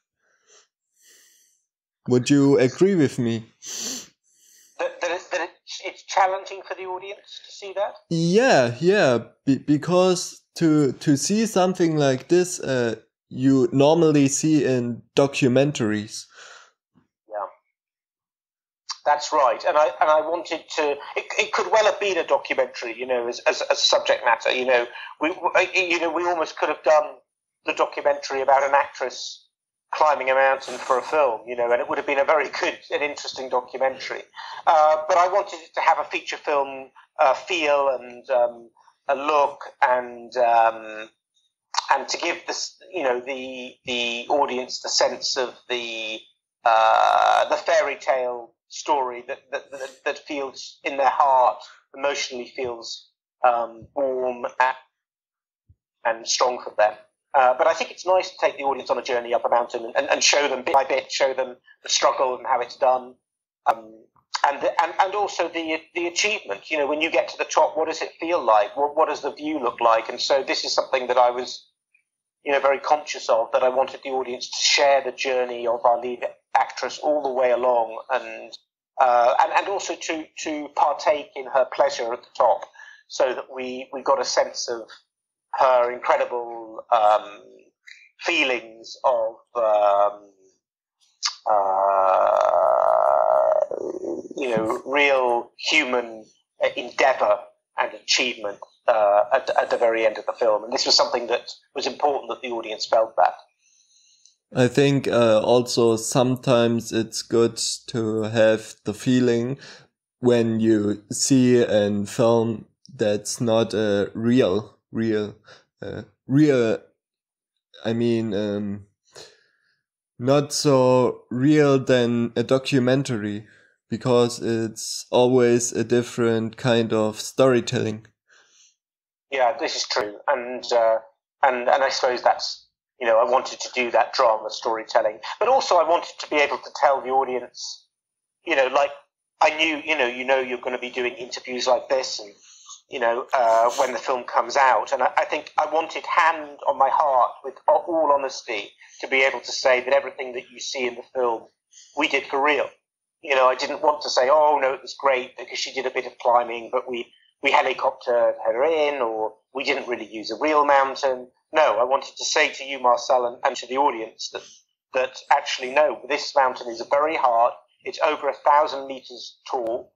Would you agree with me?
That it's challenging for the audience to see that?
Yeah, because to see something like this, you normally see in documentaries.
Yeah, that's right. And I wanted to. It could well have been a documentary, you know, as subject matter. You know, we almost could have done the documentary about an actress climbing a mountain for a film, you know, and it would have been a very good and interesting documentary. But I wanted it to have a feature film feel and a look, and to give this, you know, the audience the sense of the fairy tale story that feels in their heart, emotionally feels warm and strong for them. But I think it's nice to take the audience on a journey up a mountain and show them bit by bit, show them the struggle and how it's done, and also the achievement. You know, when you get to the top, what does it feel like? What does the view look like? And so this is something that I was, you know, very conscious of, that I wanted the audience to share the journey of our lead actress all the way along, and also to partake in her pleasure at the top, so that we got a sense of her incredible feelings of you know, real human endeavor and achievement at the very end of the film. And this was something that was important, that the audience felt that.
I think also sometimes it's good to have the feeling when you see a film that's not real, I mean, not so real than a documentary, because it's always a different kind of storytelling.
Yeah, this is true, and I suppose that's, you know, I wanted to do that drama storytelling, but also I wanted to be able to tell the audience, you know, like I knew, you know, you're going to be doing interviews like this, and you know, when the film comes out. And I think I wanted, hand on my heart, with all honesty, to be able to say that everything that you see in the film, we did for real. You know, I didn't want to say, oh, no, it was great because she did a bit of climbing, but we helicoptered her in, or we didn't really use a real mountain. No, I wanted to say to you, Marcel, and to the audience that actually, no, this mountain is very hard. It's over 1,000 meters tall.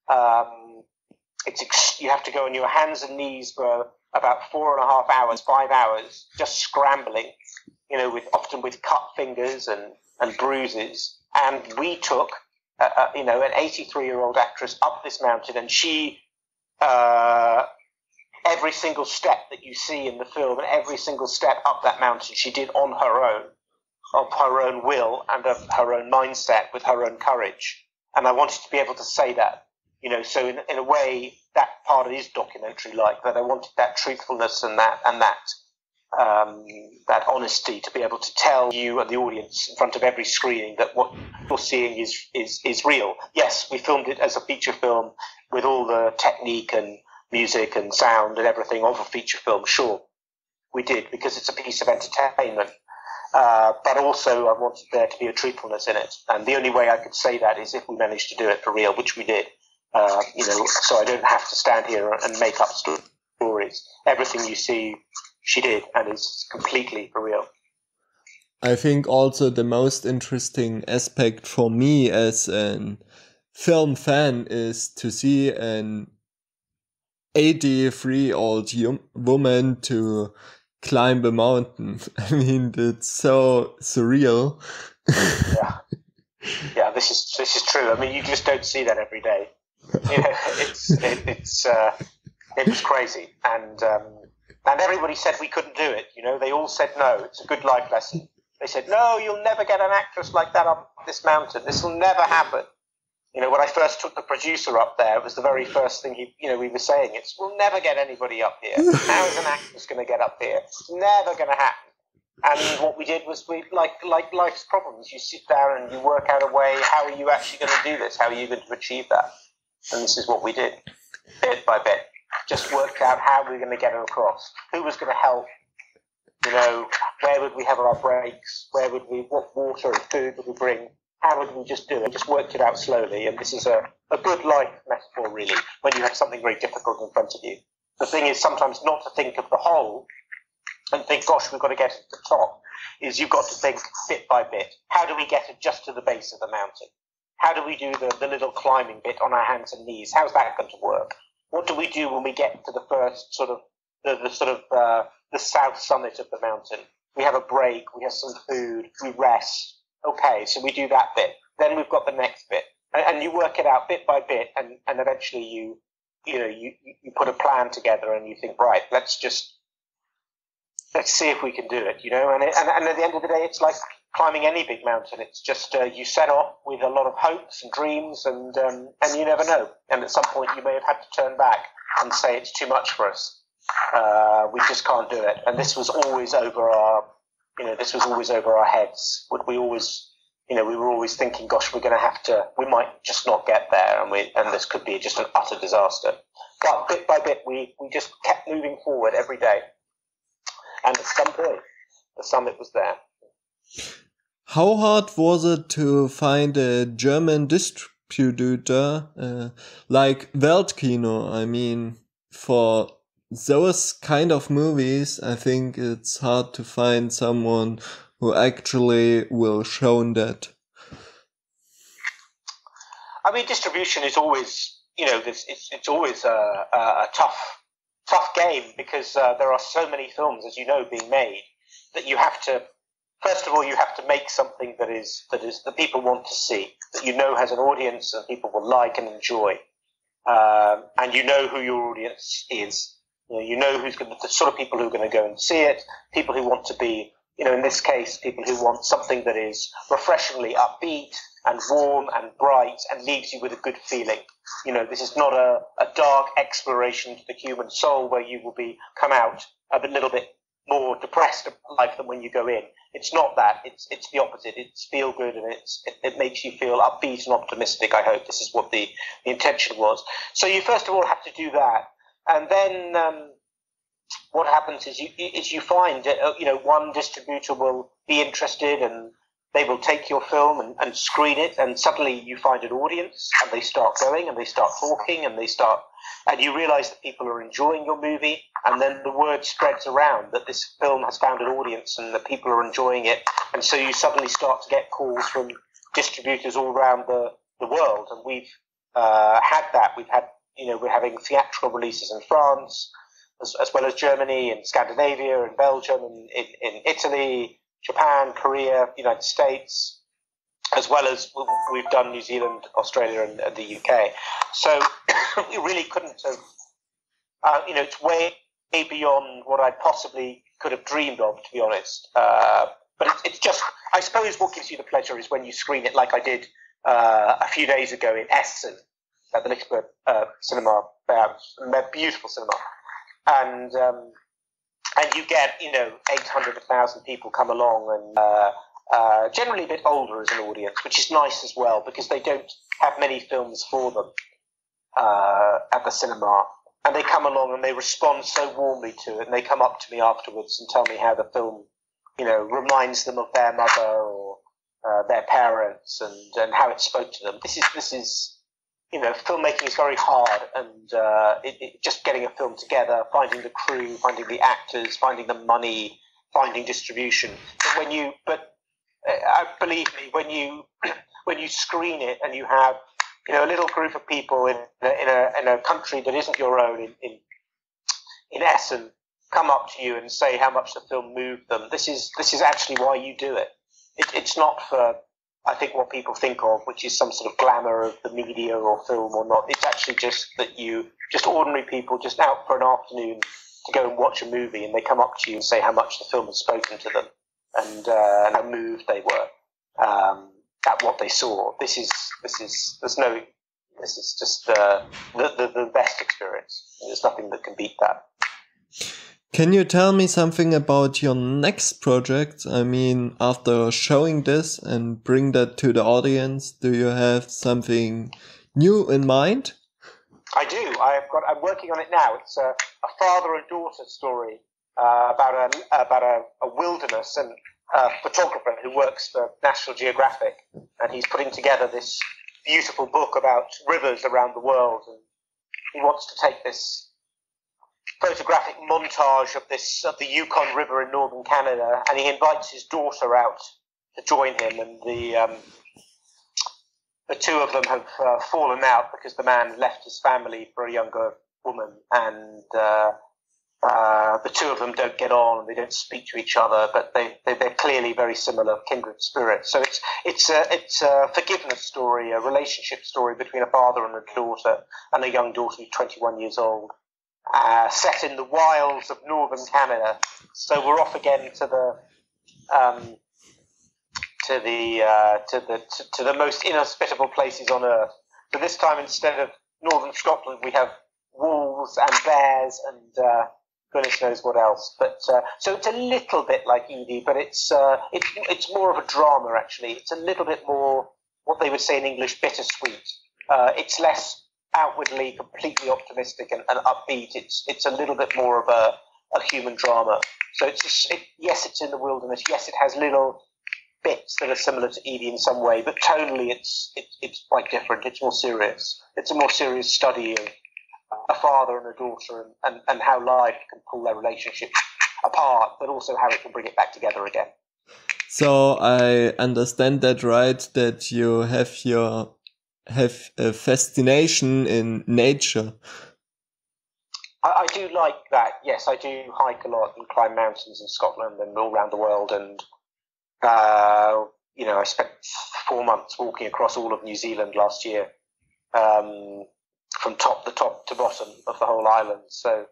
You have to go on your hands and knees for about 4.5 hours, 5 hours, just scrambling, you know, often with cut fingers and bruises. And we took, you know, an 83-year-old actress up this mountain, and she, every single step that you see in the film, and every single step up that mountain, she did on her own, of her own will and of her own mindset, with her own courage. And I wanted to be able to say that. You know, so in a way, that part is documentary-like. That I wanted that truthfulness and that honesty to be able to tell you and the audience in front of every screening that what you're seeing is real. Yes, we filmed it as a feature film with all the technique and music and sound and everything of a feature film. Sure, we did, because it's a piece of entertainment. But also, I wanted there to be a truthfulness in it, and the only way I could say that is if we managed to do it for real, which we did. You know, so I don't have to stand here and make up stories. Everything you see, she did, and is completely for real.
I think also the most interesting aspect for me as a film fan is to see an 83-year-old woman to climb a mountain. I mean, it's so surreal.
Yeah, this is true. I mean, you just don't see that every day. You know, it was crazy, and everybody said we couldn't do it. You know, they all said no. It's a good life lesson. They said, no, you'll never get an actress like that up this mountain. This will never happen. You know, when I first took the producer up there, it was the very first thing we were saying. We'll never get anybody up here. How is an actress going to get up here? It's never going to happen. And what we did was we like life's problems. You sit down and you work out a way. How are you actually going to do this? How are you going to achieve that? And this is what we did, bit by bit. Just worked out how we were going to get it across. Who was going to help? You know, where would we have our breaks? What water and food would we bring? How would we just do it? We just worked it out slowly. And this is a good life metaphor, really, when you have something very difficult in front of you. The thing is sometimes not to think of the whole and think, gosh, we've got to get to the top, is you've got to think bit by bit. How do we get it just to the base of the mountain? How do we do the little climbing bit on our hands and knees? How's that going to work? What do we do when we get to the first sort of the south summit of the mountain? We have a break, we have some food, we rest. Okay, so we do that bit. Then we've got the next bit. And you work it out bit by bit, and eventually you put a plan together and you think, right, let's see if we can do it, you know. And at the end of the day, it's like climbing any big mountain. It's just you set off with a lot of hopes and dreams, and you never know. And at some point, you may have had to turn back and say it's too much for us. We just can't do it. And this was always over our, heads. We were always thinking, gosh, we might just not get there, and this could be just an utter disaster. But bit by bit, we just kept moving forward every day. And at some point, the summit was there.
How hard was it to find a German distributor like Weltkino? I mean, for those kind of movies, I think it's hard to find someone who actually will show that.
I mean, distribution is always, it's always a tough game, because there are so many films, as you know, being made, that you have to, first of all, you have to make something that people want to see, that you know has an audience and people will like and enjoy, and you know who your audience is. You know who's the sort of people who are going to go and see it, people who want to be, in this case, people who want something that is refreshingly upbeat and warm and bright and leaves you with a good feeling. This is not a dark exploration to the human soul where you will come out a little bit more depressed of life than when you go in. It's not that. It's the opposite. It's feel good, and it makes you feel upbeat and optimistic. I hope this is what the intention was. So you first of all have to do that. And then what happens is you find one distributor will be interested, and they will take your film and screen it, and suddenly you find an audience, and they start going and they start talking and you realize that people are enjoying your movie, and then the word spreads around that this film has found an audience and that people are enjoying it, and so you suddenly start to get calls from distributors all around the world, and we've had that. We're having theatrical releases in France, as well as Germany and Scandinavia and Belgium and in Italy, Japan, Korea, United States, as well as we've done New Zealand, Australia, and the UK. So we really couldn't have, it's way beyond what I possibly could have dreamed of, to be honest. But it's just, I suppose what gives you the pleasure is when you screen it like I did a few days ago in Essen, at the Lichtenberg cinema, beautiful cinema, and you get 800,000 people come along, and generally a bit older as an audience, which is nice as well, because they don't have many films for them at the cinema, and they come along and they respond so warmly to it, and they come up to me afterwards and tell me how the film reminds them of their mother or their parents, and how it spoke to them. This is filmmaking is very hard, and just getting a film together, finding the crew, finding the actors, finding the money, finding distribution. But believe me, when you screen it and you have a little group of people in a country that isn't your own, in Essen, come up to you and say how much the film moved them. This is actually why you do it. It's not for, I think, what people think of, which is some sort of glamour of the media or film or not. It's actually just that just ordinary people, just out for an afternoon to go and watch a movie, and they come up to you and say how much the film has spoken to them, and how moved they were at what they saw. This is just the best experience. There's nothing that can beat that.
Can you tell me something about your next project? I mean, after showing this and bring that to the audience, do you have something new in mind?
I do. I'm working on it now. It's a father and daughter story about a wilderness and a photographer who works for National Geographic, and he's putting together this beautiful book about rivers around the world. And he wants to take this photographic montage of the Yukon River in northern Canada, and he invites his daughter out to join him. And the two of them have fallen out because the man left his family for a younger woman, and the two of them don't get on and they don't speak to each other, but they're clearly very similar kindred spirits. So it's a forgiveness story, a relationship story between a father and a daughter, and a young daughter who's 21 years old, set in the wilds of northern Canada. So we're off again to the most inhospitable places on earth. So this time, instead of northern Scotland, we have wolves and bears and goodness knows what else. But so it's a little bit like Edie, but it's more of a drama actually. It's a little bit more what they would say in English, bittersweet. It's less outwardly completely optimistic and upbeat. It's a little bit more of a human drama. So yes, it's in the wilderness. Yes, it has little bits that are similar to Edie in some way, but tonally it's quite different. It's more serious. It's a more serious study of a father and a daughter and how life can pull their relationship apart, but also how it can bring it back together again.
So I understand that right, that you have a fascination in nature.
I do like that. Yes, I do hike a lot and climb mountains in Scotland and all around the world. And, I spent 4 months walking across all of New Zealand last year, from top to bottom of the whole island. So,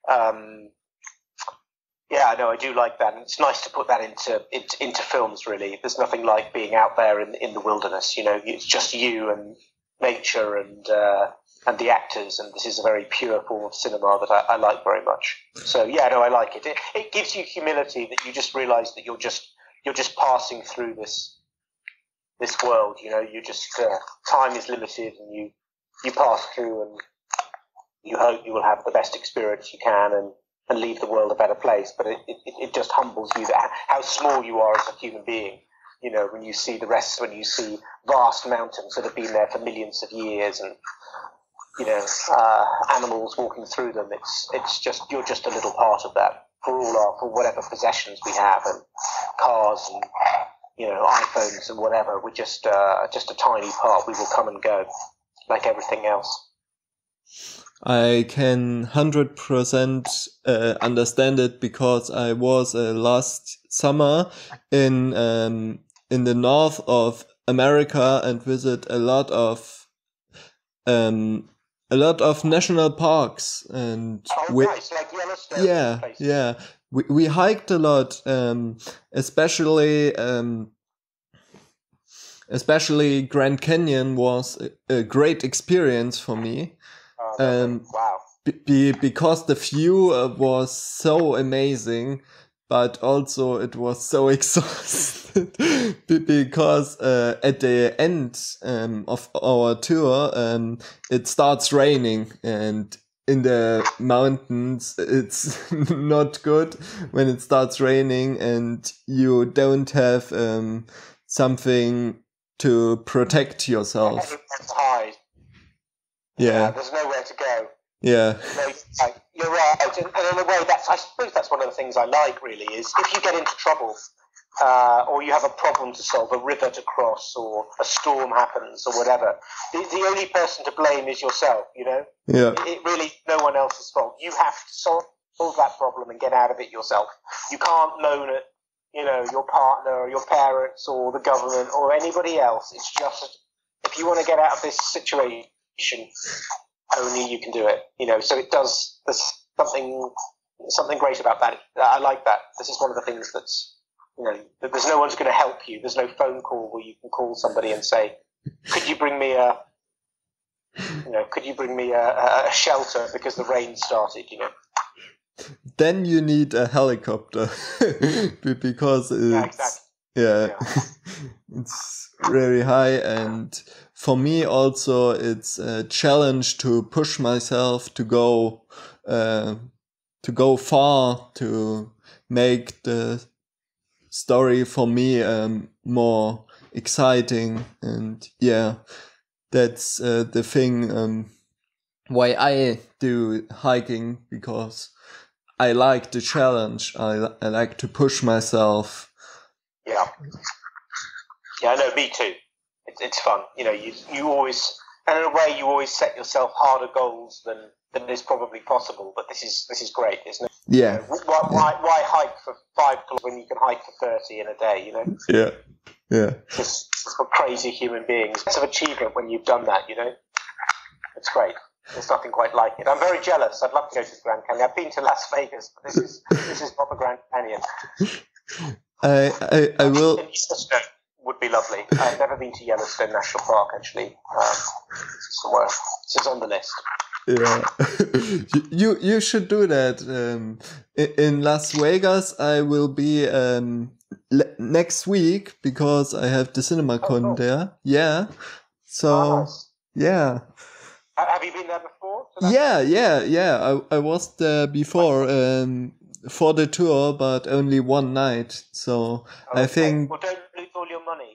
I do like that. And it's nice to put that into films, really. There's nothing like being out there in the wilderness. It's just you and nature and the actors. And this is a very pure form of cinema that I like very much. So, I like it. It gives you humility that you just realize that you're just passing through this world. You just time is limited, and you pass through, and you hope you will have the best experience you can and leave the world a better place. But it just humbles you that how small you are as a human being. When you see vast mountains that have been there for millions of years, and animals walking through them, you're just a little part of that. For whatever possessions we have, and cars and iPhones and whatever, we're just a tiny part. We will come and go, like everything else.
I can 100% understand it, because I was last summer in the north of America and visit a lot of national parks, and
nice, like Yellowstone.
Yeah. We hiked a lot, especially Grand Canyon was a great experience for me.
Wow.
Because the view was so amazing, but also it was so exhausted because at the end of our tour it starts raining, and in the mountains it's not good when it starts raining and you don't have something to protect yourself.
Yeah, there's nowhere to go.
Yeah.
You're right. And in a way, I suppose that's one of the things I like, really, is if you get into trouble or you have a problem to solve, a river to cross, or a storm happens, or whatever, the only person to blame is yourself,
Yeah.
It really, no one else's fault. You have to solve that problem and get out of it yourself. You can't moan at, your partner or your parents or the government or anybody else. It's just, if you want to get out of this situation, only you can do it, so it does. There's something great about that. I like that. This is one of the things that's, there's no one's going to help you. There's no phone call where you can call somebody and say, could you bring me a shelter because the rain started,
then you need a helicopter because it's it's very high, and for me also it's a challenge to push myself to go far, to make the story for me more exciting. And that's the thing why I do hiking, because I like the challenge. I like to push myself.
Yeah, no, me too. It's fun. You always, and in a way, you always set yourself harder goals than is probably possible. But this is great, isn't it?
Yeah.
Why hike for 5 kilometers when you can hike for 30 in a day?
Yeah.
Just for crazy human beings. It's an achievement when you've done that. It's great. There's nothing quite like it. I'm very jealous. I'd love to go to the Grand Canyon. I've been to Las Vegas, but this is proper Grand Canyon.
I will.
Yellowstone would be lovely. I've never been to Yellowstone National Park, actually. Somewhere. This is on the list.
Yeah, you should do that. In Las Vegas, I will be next week because I have the CinemaCon there. Yeah, so
nice.
Yeah.
Have you been there before?
Yeah. I was there before for the tour, but only one night. So I think.
Well, don't lose all your money.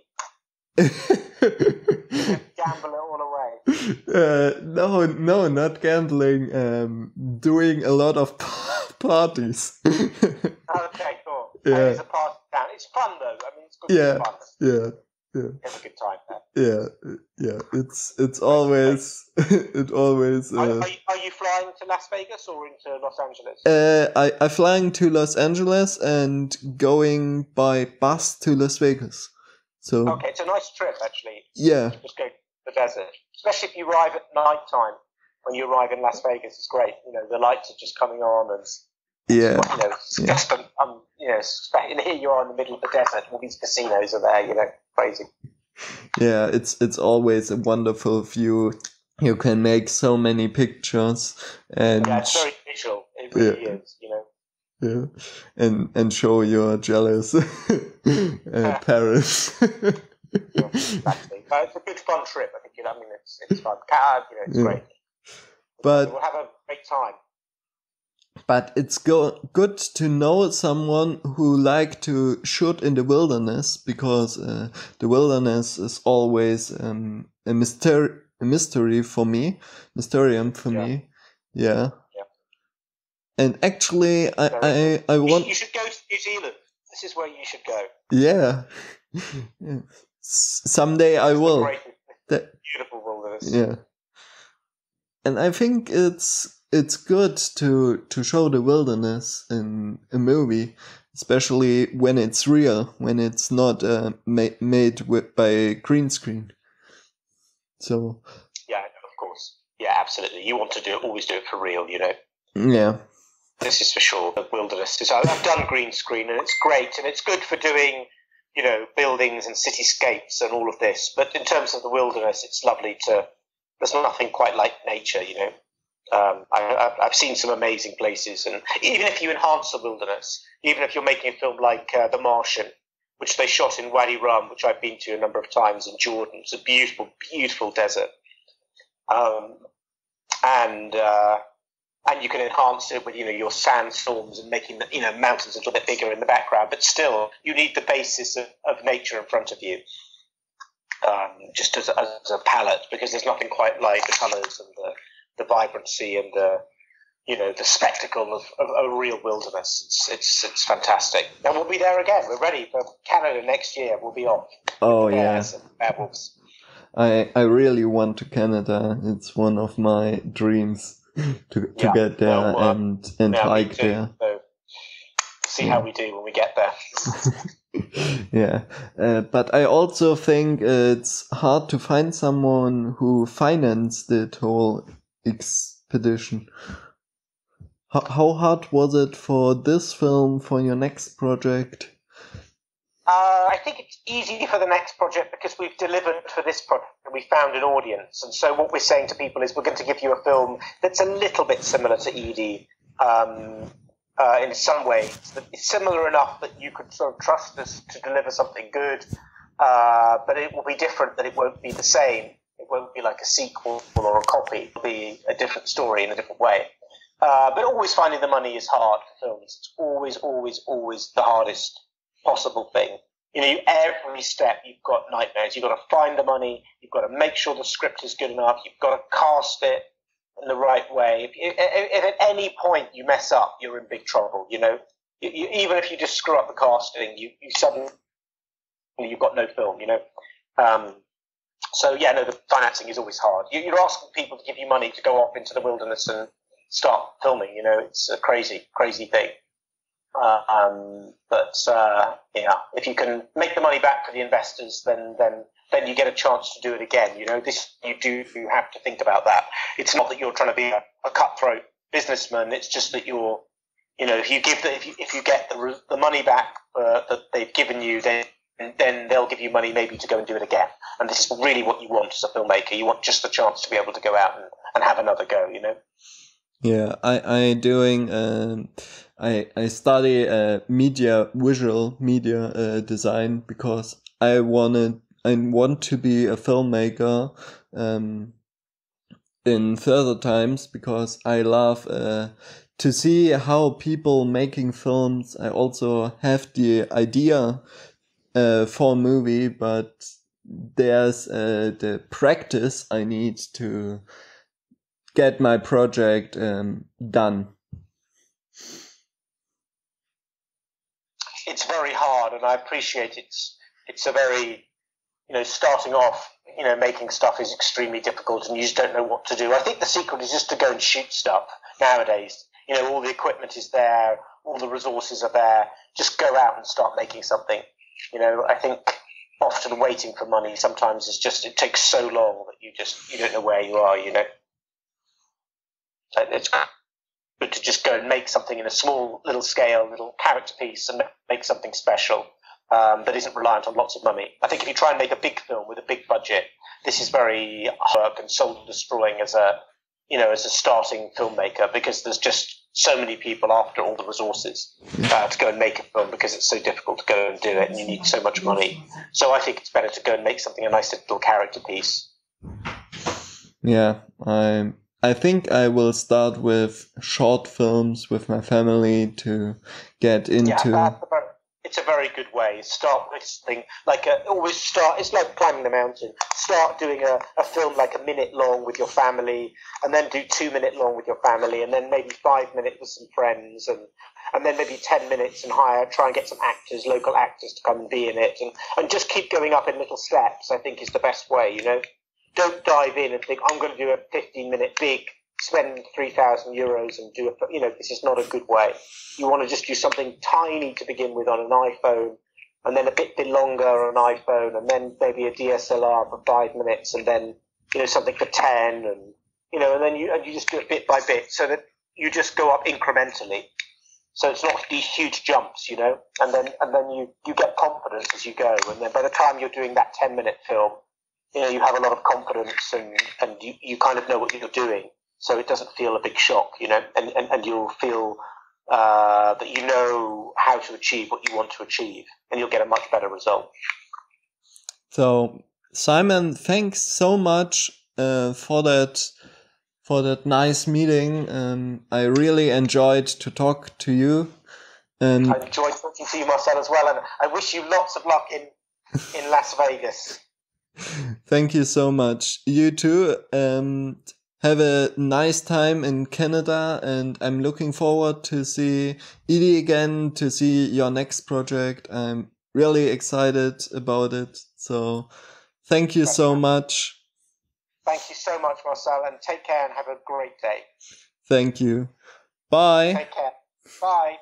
Gamble it all away.
No, not gambling. Doing a lot of parties.
Okay, cool.
Yeah.
It's a party town. It's fun though. I mean, it's good to be fun.
Yeah.
Have a good time there.
Yeah. It's always it always.
Are you flying to Las Vegas or into Los Angeles?
I'm flying to Los Angeles and going by bus to Las Vegas. So
okay, it's a nice trip actually.
Yeah.
Just go to the desert, especially if you arrive at night time. When you arrive in Las Vegas, it's great. The lights are just coming on, and just and here you are in the middle of the desert. All these casinos are there. Crazy.
Yeah, it's always a wonderful view. You can make so many pictures, and
it's very visual. It really is.
Yeah, and show your jealous parents.
Exactly. But it's a good fun trip. I think it's fun. It's great.
But
we'll have a great time.
But it's good to know someone who like to shoot in the wilderness, because the wilderness is always a mystery for me, mysterium for me. Yeah. And actually, I want.
You should go to New Zealand. This is where you should go.
Yeah. Someday I will.
Beautiful wilderness.
Yeah. And I think it's good to show the wilderness in a movie, especially when it's real, when it's not made by green screen. So.
Yeah, of course. Yeah, absolutely. You want to always do it for real,
Yeah.
This is for sure. The wilderness is. I've done green screen, and it's great, and it's good for doing, buildings and cityscapes and all of this. But in terms of the wilderness, it's lovely to. There's nothing quite like nature, I've seen some amazing places, and even if you enhance the wilderness, even if you're making a film like The Martian, which they shot in Wadi Rum, which I've been to a number of times in Jordan, it's a beautiful, beautiful desert, and you can enhance it with your sandstorms and making the mountains a little bit bigger in the background, but still you need the basis of nature in front of you. Just as a palette, because there's nothing quite like the colours and the vibrancy and the spectacle of a real wilderness. It's fantastic, and we'll be there again. We're ready for Canada next year. We'll be off.
Oh yeah,
werewolves.
I really want to Canada. It's one of my dreams to get there and hike there.
So see how we do when we get there.
Yeah, but I also think it's hard to find someone who financed the whole expedition. How hard was it for this film, for your next project?
I think it's easy for the next project because we've delivered for this project and we found an audience. And so what we're saying to people is we're going to give you a film that's a little bit similar to Edie, in some ways. It's similar enough that you could sort of trust us to deliver something good, but it will be different, that it won't be the same. It won't be like a sequel or a copy. It'll be a different story in a different way. But always finding the money is hard for films. It's always, always, always the hardest possible thing. You know, every step you've got nightmares. You've got to find the money. You've got to make sure the script is good enough. You've got to cast it in the right way. If at any point you mess up, you're in big trouble. You know, even if you just screw up the casting, you suddenly you've got no film. You know, so yeah, no, the financing is always hard. You're asking people to give you money to go off into the wilderness and start filming. You know, it's a crazy, crazy thing. Yeah, if you can make the money back for the investors, then you get a chance to do it again. You know, you have to think about that. It's not that you're trying to be a cutthroat businessman. It's just that you're, you know, if you get the money back that they've given you, then they'll give you money maybe to go and do it again. And this is really what you want as a filmmaker. You want just the chance to be able to go out and have another go. You know.
Yeah, I study visual media design, because I want to be a filmmaker in further times, because I love to see how people making films. I also have the idea for a movie, but there's the practice I need to get my project done.
It's very hard, and I appreciate it's a very, you know, starting off, you know, making stuff is extremely difficult, and you just don't know what to do. I think the secret is just to go and shoot stuff nowadays. You know, all the equipment is there, all the resources are there. Just go out and start making something. You know, I think often waiting for money sometimes it takes so long that you don't know where you are. You know. It's good to just go and make something in a small little scale, little character piece, and make something special that isn't reliant on lots of money. I think if you try and make a big film with a big budget, this is very hard and soul destroying as a starting filmmaker, because there's just so many people after all the resources to go and make a film, because it's so difficult to go and do it, and you need so much money. So I think it's better to go and make something, a nice little character piece.
Yeah, I think I will start with short films with my family to get into.
Yeah, it's a very good way. Start with something like always start. It's like climbing the mountain. Start doing a film like a minute long with your family, and then do 2 minute long with your family, and then maybe 5 minutes with some friends, and then maybe 10 minutes and try and get some actors, local actors, to come and be in it, and just keep going up in little steps. I think is the best way. You know. Don't dive in and think, I'm going to do a 15-minute big, spend €3,000 and do a, you know, this is not a good way. You want to just do something tiny to begin with on an iPhone, and then a bit longer on an iPhone, and then maybe a DSLR for 5 minutes, and then, you know, something for 10, and, you know, and then you just do it bit by bit, so that you just go up incrementally. So it's not these huge jumps, you know, and then you get confidence as you go, and then by the time you're doing that 10-minute film, you know, you have a lot of confidence, and you kind of know what you're doing, so it doesn't feel a big shock, you know, and you'll feel that you know how to achieve what you want to achieve, and you'll get a much better result.
So, Simon, thanks so much for that nice meeting. I really enjoyed to talk to you.
I enjoyed talking to you, Marcel, as well, and I wish you lots of luck in Las Vegas.
Thank you so much. You too. Have a nice time in Canada, and I'm looking forward to see Edie again, to see your next project. I'm really excited about it. So thank you so much.
Thank you so much, Marcel, and take care and have a great day.
Thank you. Bye.
Take care. Bye.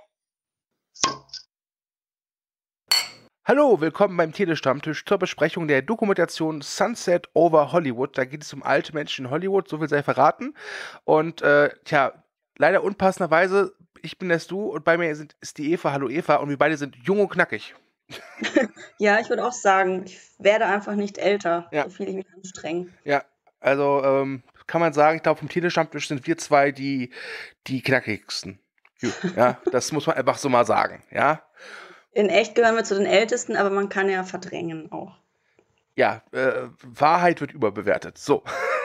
Hallo, willkommen beim Telestammtisch zur Besprechung der Dokumentation Sunset over Hollywood. Da geht es um alte Menschen in Hollywood, so viel sei verraten. Und leider unpassenderweise, ich bin der Stu und bei mir ist die Eva. Hallo Eva, und wir beide sind jung und knackig.
Ja, ich würde auch sagen, ich werde einfach nicht älter,
Ja.
so viel ich mich anstrenge.
Ja, also kann man sagen, ich glaube vom Telestammtisch sind wir zwei die knackigsten. Gut, ja, das muss man einfach so mal sagen, ja.
In echt gehören wir zu den Ältesten, aber man kann ja verdrängen auch.
Ja, Wahrheit wird überbewertet. So.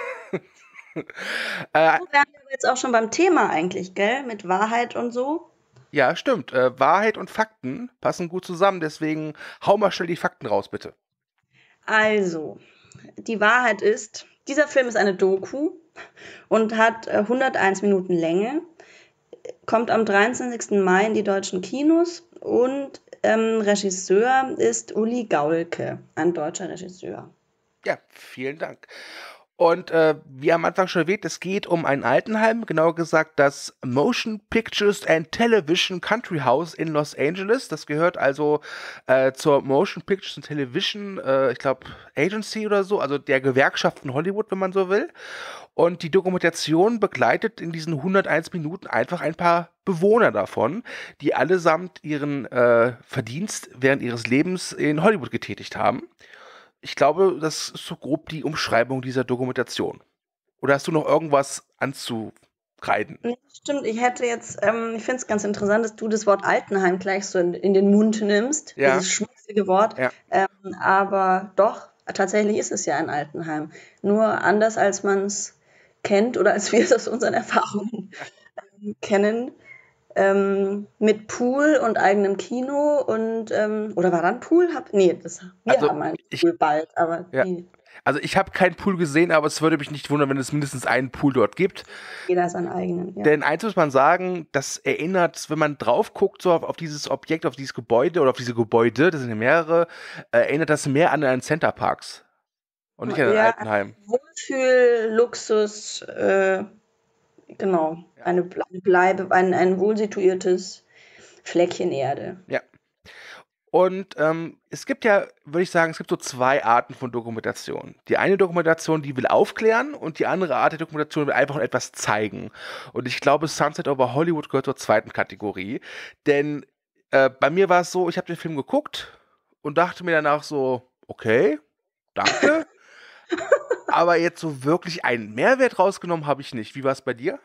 So wären wir jetzt auch schon beim Thema eigentlich, gell? Mit Wahrheit und so.
Ja, stimmt. Wahrheit und Fakten passen gut zusammen, deswegen hau mal schnell die Fakten raus, bitte.
Also, die Wahrheit ist, dieser Film ist eine Doku und hat 101 Minuten Länge, kommt am 23. Mai in die deutschen Kinos und Regisseur ist Uli Gaulke, ein deutscher Regisseur.
Ja, vielen Dank. Und wie am Anfang schon erwähnt, es geht um ein Altenheim, genauer gesagt das Motion Pictures and Television Country House in Los Angeles. Das gehört also zur Motion Pictures and Television, ich glaube, Agency oder so, also der Gewerkschaft von Hollywood, wenn man so will. Und die Dokumentation begleitet in diesen 101 Minuten einfach ein paar Bewohner davon, die allesamt ihren Verdienst während ihres Lebens in Hollywood getätigt haben. Ich glaube, das ist so grob die Umschreibung dieser Dokumentation. Oder hast du noch irgendwas anzukreiden?
Nee, stimmt, ich hätte jetzt, ich finde es ganz interessant, dass du das Wort Altenheim gleich so in den Mund nimmst,
Ja.
dieses schmutzige Wort.
Ja.
Aber doch, tatsächlich ist es ja ein Altenheim. Nur anders, als man es kennt oder als wir es aus unseren Erfahrungen kennen. Mit Pool und eigenem Kino und, oder war dann Pool? Wir
Also,
haben einen Pool bald, aber
Ja. Also ich habe keinen Pool gesehen, aber es würde mich nicht wundern, wenn es mindestens einen Pool dort gibt.
jeder seinen eigenen. Ja.
Denn eins muss man sagen, das erinnert, wenn man drauf guckt, so auf dieses Objekt, auf dieses Gebäude oder auf diese Gebäude, das sind ja mehrere, erinnert das mehr an einen Centerparks und nicht an ein
Ja,
Altenheim.
Wohlfühl, Luxus, genau, ein wohlsituiertes Fleckchen Erde.
Ja. Und es gibt ja, würde ich sagen, es gibt so zwei Arten von Dokumentation. Die eine Dokumentation, die will aufklären und die andere Art der Dokumentation will einfach nur etwas zeigen. Und ich glaube, Sunset over Hollywood gehört zur zweiten Kategorie. Denn bei mir war es so, ich habe den Film geguckt und dachte mir danach so, okay, danke. Aber jetzt so wirklich einen Mehrwert rausgenommen habe ich nicht. Wie war es bei dir?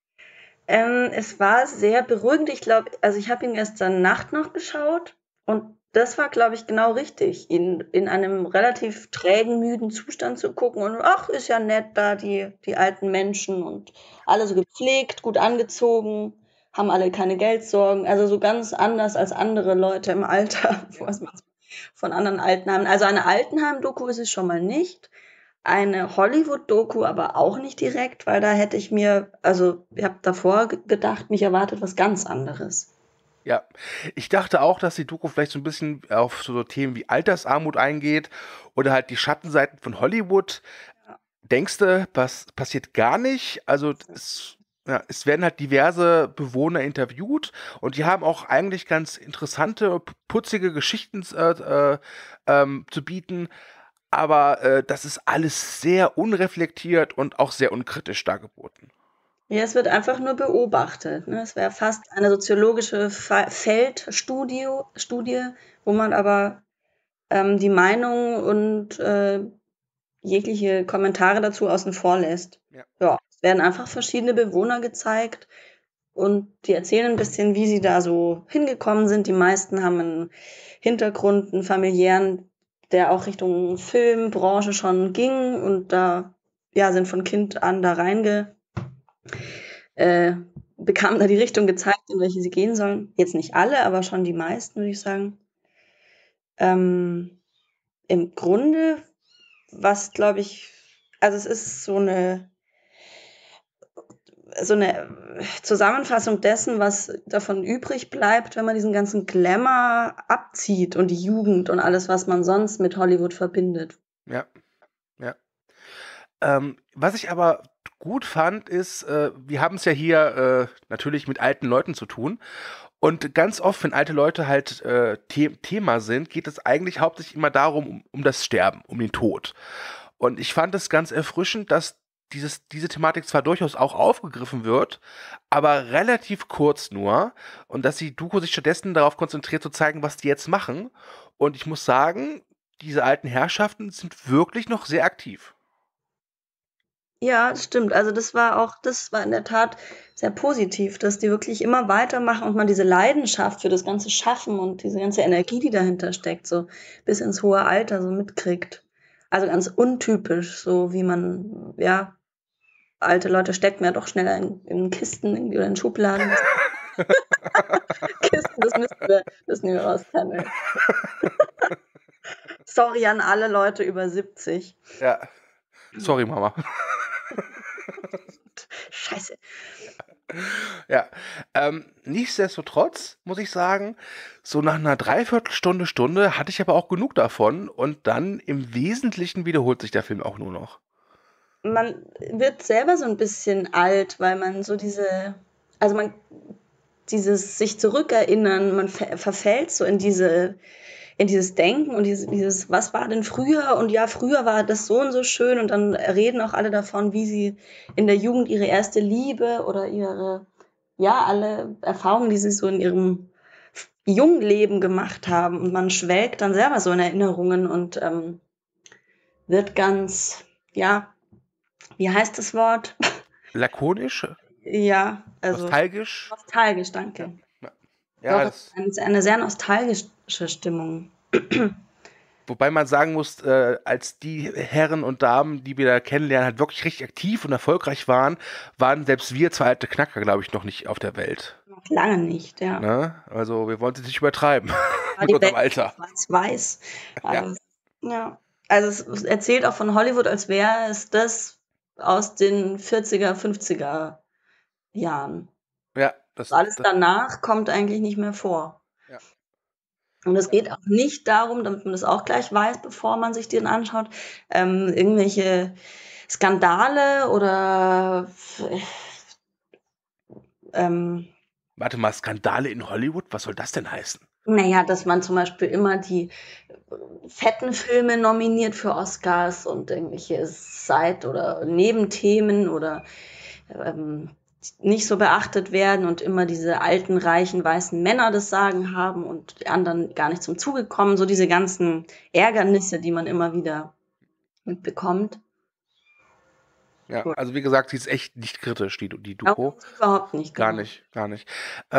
Es war sehr beruhigend. Ich glaube, also ich habe ihn gestern Nacht noch geschaut und das war, glaube ich, genau richtig, ihn in einem relativ trägen, müden Zustand zu gucken und ach, ist ja nett da, die alten Menschen und alle so gepflegt, gut angezogen, haben alle keine Geldsorgen, also so ganz anders als andere Leute im Alter, was man von anderen Altenheimen. Also eine Altenheim-Doku ist es schon mal nicht. Eine Hollywood-Doku aber auch nicht direkt, weil da hätte ich mir, also ich habe davor gedacht, mich erwartet was ganz anderes.
Ja, ich dachte auch, dass die Doku vielleicht so ein bisschen auf so Themen wie Altersarmut eingeht oder halt die Schattenseiten von Hollywood. Denkst du, was passiert gar nicht? Also es werden halt diverse Bewohner interviewt und die haben auch eigentlich ganz interessante, putzige Geschichten zu bieten. Aber das ist alles sehr unreflektiert und auch sehr unkritisch dargeboten.
Ja, es wird einfach nur beobachtet. Ne? Es wäre fast eine soziologische Feldstudie, wo man aber die Meinung und jegliche Kommentare dazu außen vor lässt. Ja, es werden einfach verschiedene Bewohner gezeigt und die erzählen ein bisschen, wie sie da so hingekommen sind. Die meisten haben einen Hintergrund, einen familiären, der auch Richtung Filmbranche schon ging und da sind von Kind an da bekamen da die Richtung gezeigt, in welche sie gehen sollen. Jetzt nicht alle, aber schon die meisten, würde ich sagen. Im Grunde, was glaube ich, also es ist so eine Zusammenfassung dessen, was davon übrig bleibt, wenn man diesen ganzen Glamour abzieht und die Jugend und alles, was man sonst mit Hollywood verbindet.
Ja. Was ich aber gut fand, ist, wir haben es ja hier natürlich mit alten Leuten zu tun. Und ganz oft, wenn alte Leute halt Thema sind, geht es eigentlich hauptsächlich immer darum, um das Sterben, um den Tod. Und ich fand es ganz erfrischend, dass diese Thematik zwar durchaus auch aufgegriffen wird, aber relativ kurz nur. Und dass die Doku sich stattdessen darauf konzentriert, zu zeigen, was die jetzt machen. Und ich muss sagen, diese alten Herrschaften sind wirklich noch sehr aktiv.
Ja, das stimmt. Also das war in der Tat sehr positiv, dass die wirklich immer weitermachen und man diese Leidenschaft für das ganze Schaffen und diese ganze Energie, die dahinter steckt, so bis ins hohe Alter so mitkriegt. Also ganz untypisch, so wie man, ja, alte Leute stecken ja doch schneller in Kisten irgendwie oder in Schubladen. Kisten, das nehmen wir raus. Sorry an alle Leute über 70.
Ja. Sorry, Mama.
Scheiße.
Ja. Nichtsdestotrotz muss ich sagen, so nach einer Dreiviertelstunde hatte ich aber auch genug davon und dann im Wesentlichen wiederholt sich der Film auch nur noch.
Man wird selber so ein bisschen alt, weil man so dieses sich zurückerinnern, man verfällt so in dieses Denken und dieses, was war denn früher? Und ja, früher war das so und so schön. Und dann reden auch alle davon, wie sie in der Jugend ihre erste Liebe oder alle Erfahrungen, die sie so in ihrem jungen Leben gemacht haben. Und man schwelgt dann selber so in Erinnerungen und wird ganz, ja, wie heißt das Wort?
Lakonisch?
Ja, also
Nostalgisch?
nostalgisch, danke.
Ja,
Doch, es ist eine sehr nostalgische Stimmung.
wobei man sagen muss, als die Herren und Damen, die wir da kennenlernen, halt wirklich richtig aktiv und erfolgreich waren selbst wir zwei alte Knacker, glaube ich, noch nicht auf der Welt.
Noch lange nicht, ja.
Ne? Also wir wollen es nicht übertreiben
War
mit
die
unserem
Welt
Alter.
weiß.
Ja.
Also, ja. Also es erzählt auch von Hollywood, als wäre es das aus den 40er, 50er Jahren.
Ja, das,
Alles
das,
danach kommt eigentlich nicht mehr vor.
ja.
Und es geht auch nicht darum, damit man das auch gleich weiß, bevor man sich den anschaut, irgendwelche Skandale oder
Warte mal, Skandale in Hollywood? Was soll das denn heißen?
naja, dass man zum Beispiel immer die fetten Filme nominiert für Oscars und irgendwelche Side- oder Nebenthemen oder nicht so beachtet werden und immer diese alten, reichen, weißen Männer das Sagen haben und die anderen gar nicht zum Zuge kommen. So diese ganzen Ärgernisse, die man immer wieder mitbekommt.
Ja,
Gut.
also wie gesagt, sie ist echt nicht kritisch, die
Auch
Doku.
überhaupt nicht.
Gar
genau.
nicht, gar nicht.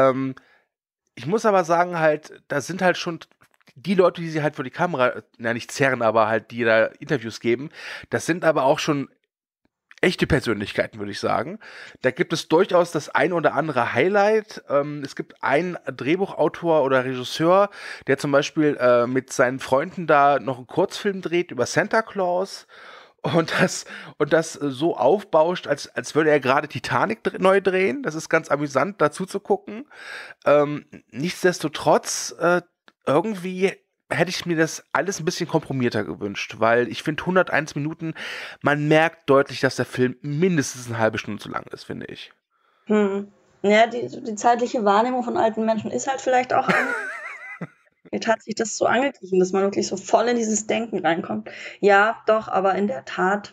Ich muss aber sagen, halt, da sind halt schon die Leute, die sie halt vor die Kamera, nicht zerren, aber halt, die da Interviews geben, das sind aber auch schon echte Persönlichkeiten, würde ich sagen. Da gibt es durchaus das ein oder andere Highlight. Es gibt einen Drehbuchautor oder Regisseur, der zum Beispiel mit seinen Freunden da noch einen Kurzfilm dreht über Santa Claus. Und das so aufbauscht, als würde er gerade Titanic neu drehen. Das ist ganz amüsant, dazu zu gucken. Nichtsdestotrotz, irgendwie hätte ich mir das alles ein bisschen komprimierter gewünscht, weil ich finde 101 Minuten, man merkt deutlich, dass der Film mindestens eine halbe Stunde zu lang ist, finde ich.
Ja, die zeitliche Wahrnehmung von alten Menschen ist halt vielleicht auch Jetzt hat sich das so angeglichen, dass man wirklich so voll in dieses Denken reinkommt. Ja, doch, aber in der Tat,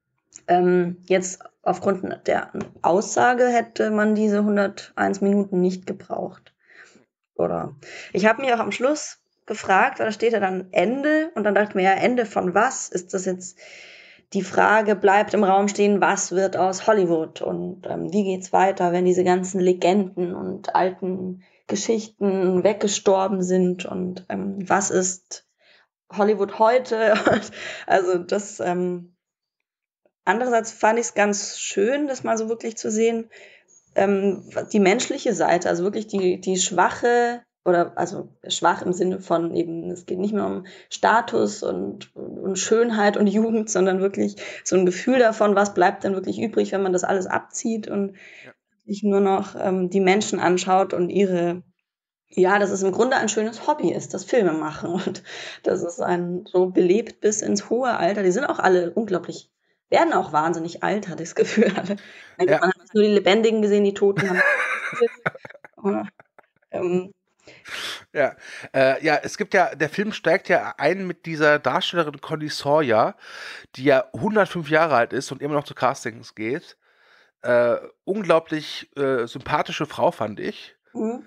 jetzt aufgrund der Aussage hätte man diese 101 Minuten nicht gebraucht. Oder ich habe mich auch am Schluss gefragt, weil da steht ja dann Ende und dann dachte ich mir, ja, Ende von was? Ist das jetzt die Frage, bleibt im Raum stehen, was wird aus Hollywood und wie geht's weiter, wenn diese ganzen Legenden und alten Geschichten weggestorben sind und was ist Hollywood heute? Also das andererseits fand ich es ganz schön, das mal so wirklich zu sehen, die menschliche Seite, also wirklich die schwache oder also schwach im Sinne von eben, es geht nicht mehr um Status und Schönheit und Jugend, sondern wirklich so ein Gefühl davon, was bleibt denn wirklich übrig, wenn man das alles abzieht und sich nur noch die Menschen anschaut und dass es im Grunde ein schönes Hobby ist, das Filme machen und das ist so belebt bis ins hohe Alter. Die sind auch alle unglaublich, werden auch wahnsinnig alt, hatte ich das Gefühl.
Ja.
Man hat nur die Lebendigen gesehen, die Toten haben.
Ja, es gibt ja, der Film steigt ja ein mit dieser Darstellerin Connie Sawyer, die ja 105 Jahre alt ist und immer noch zu Castings geht. Unglaublich sympathische Frau, fand ich.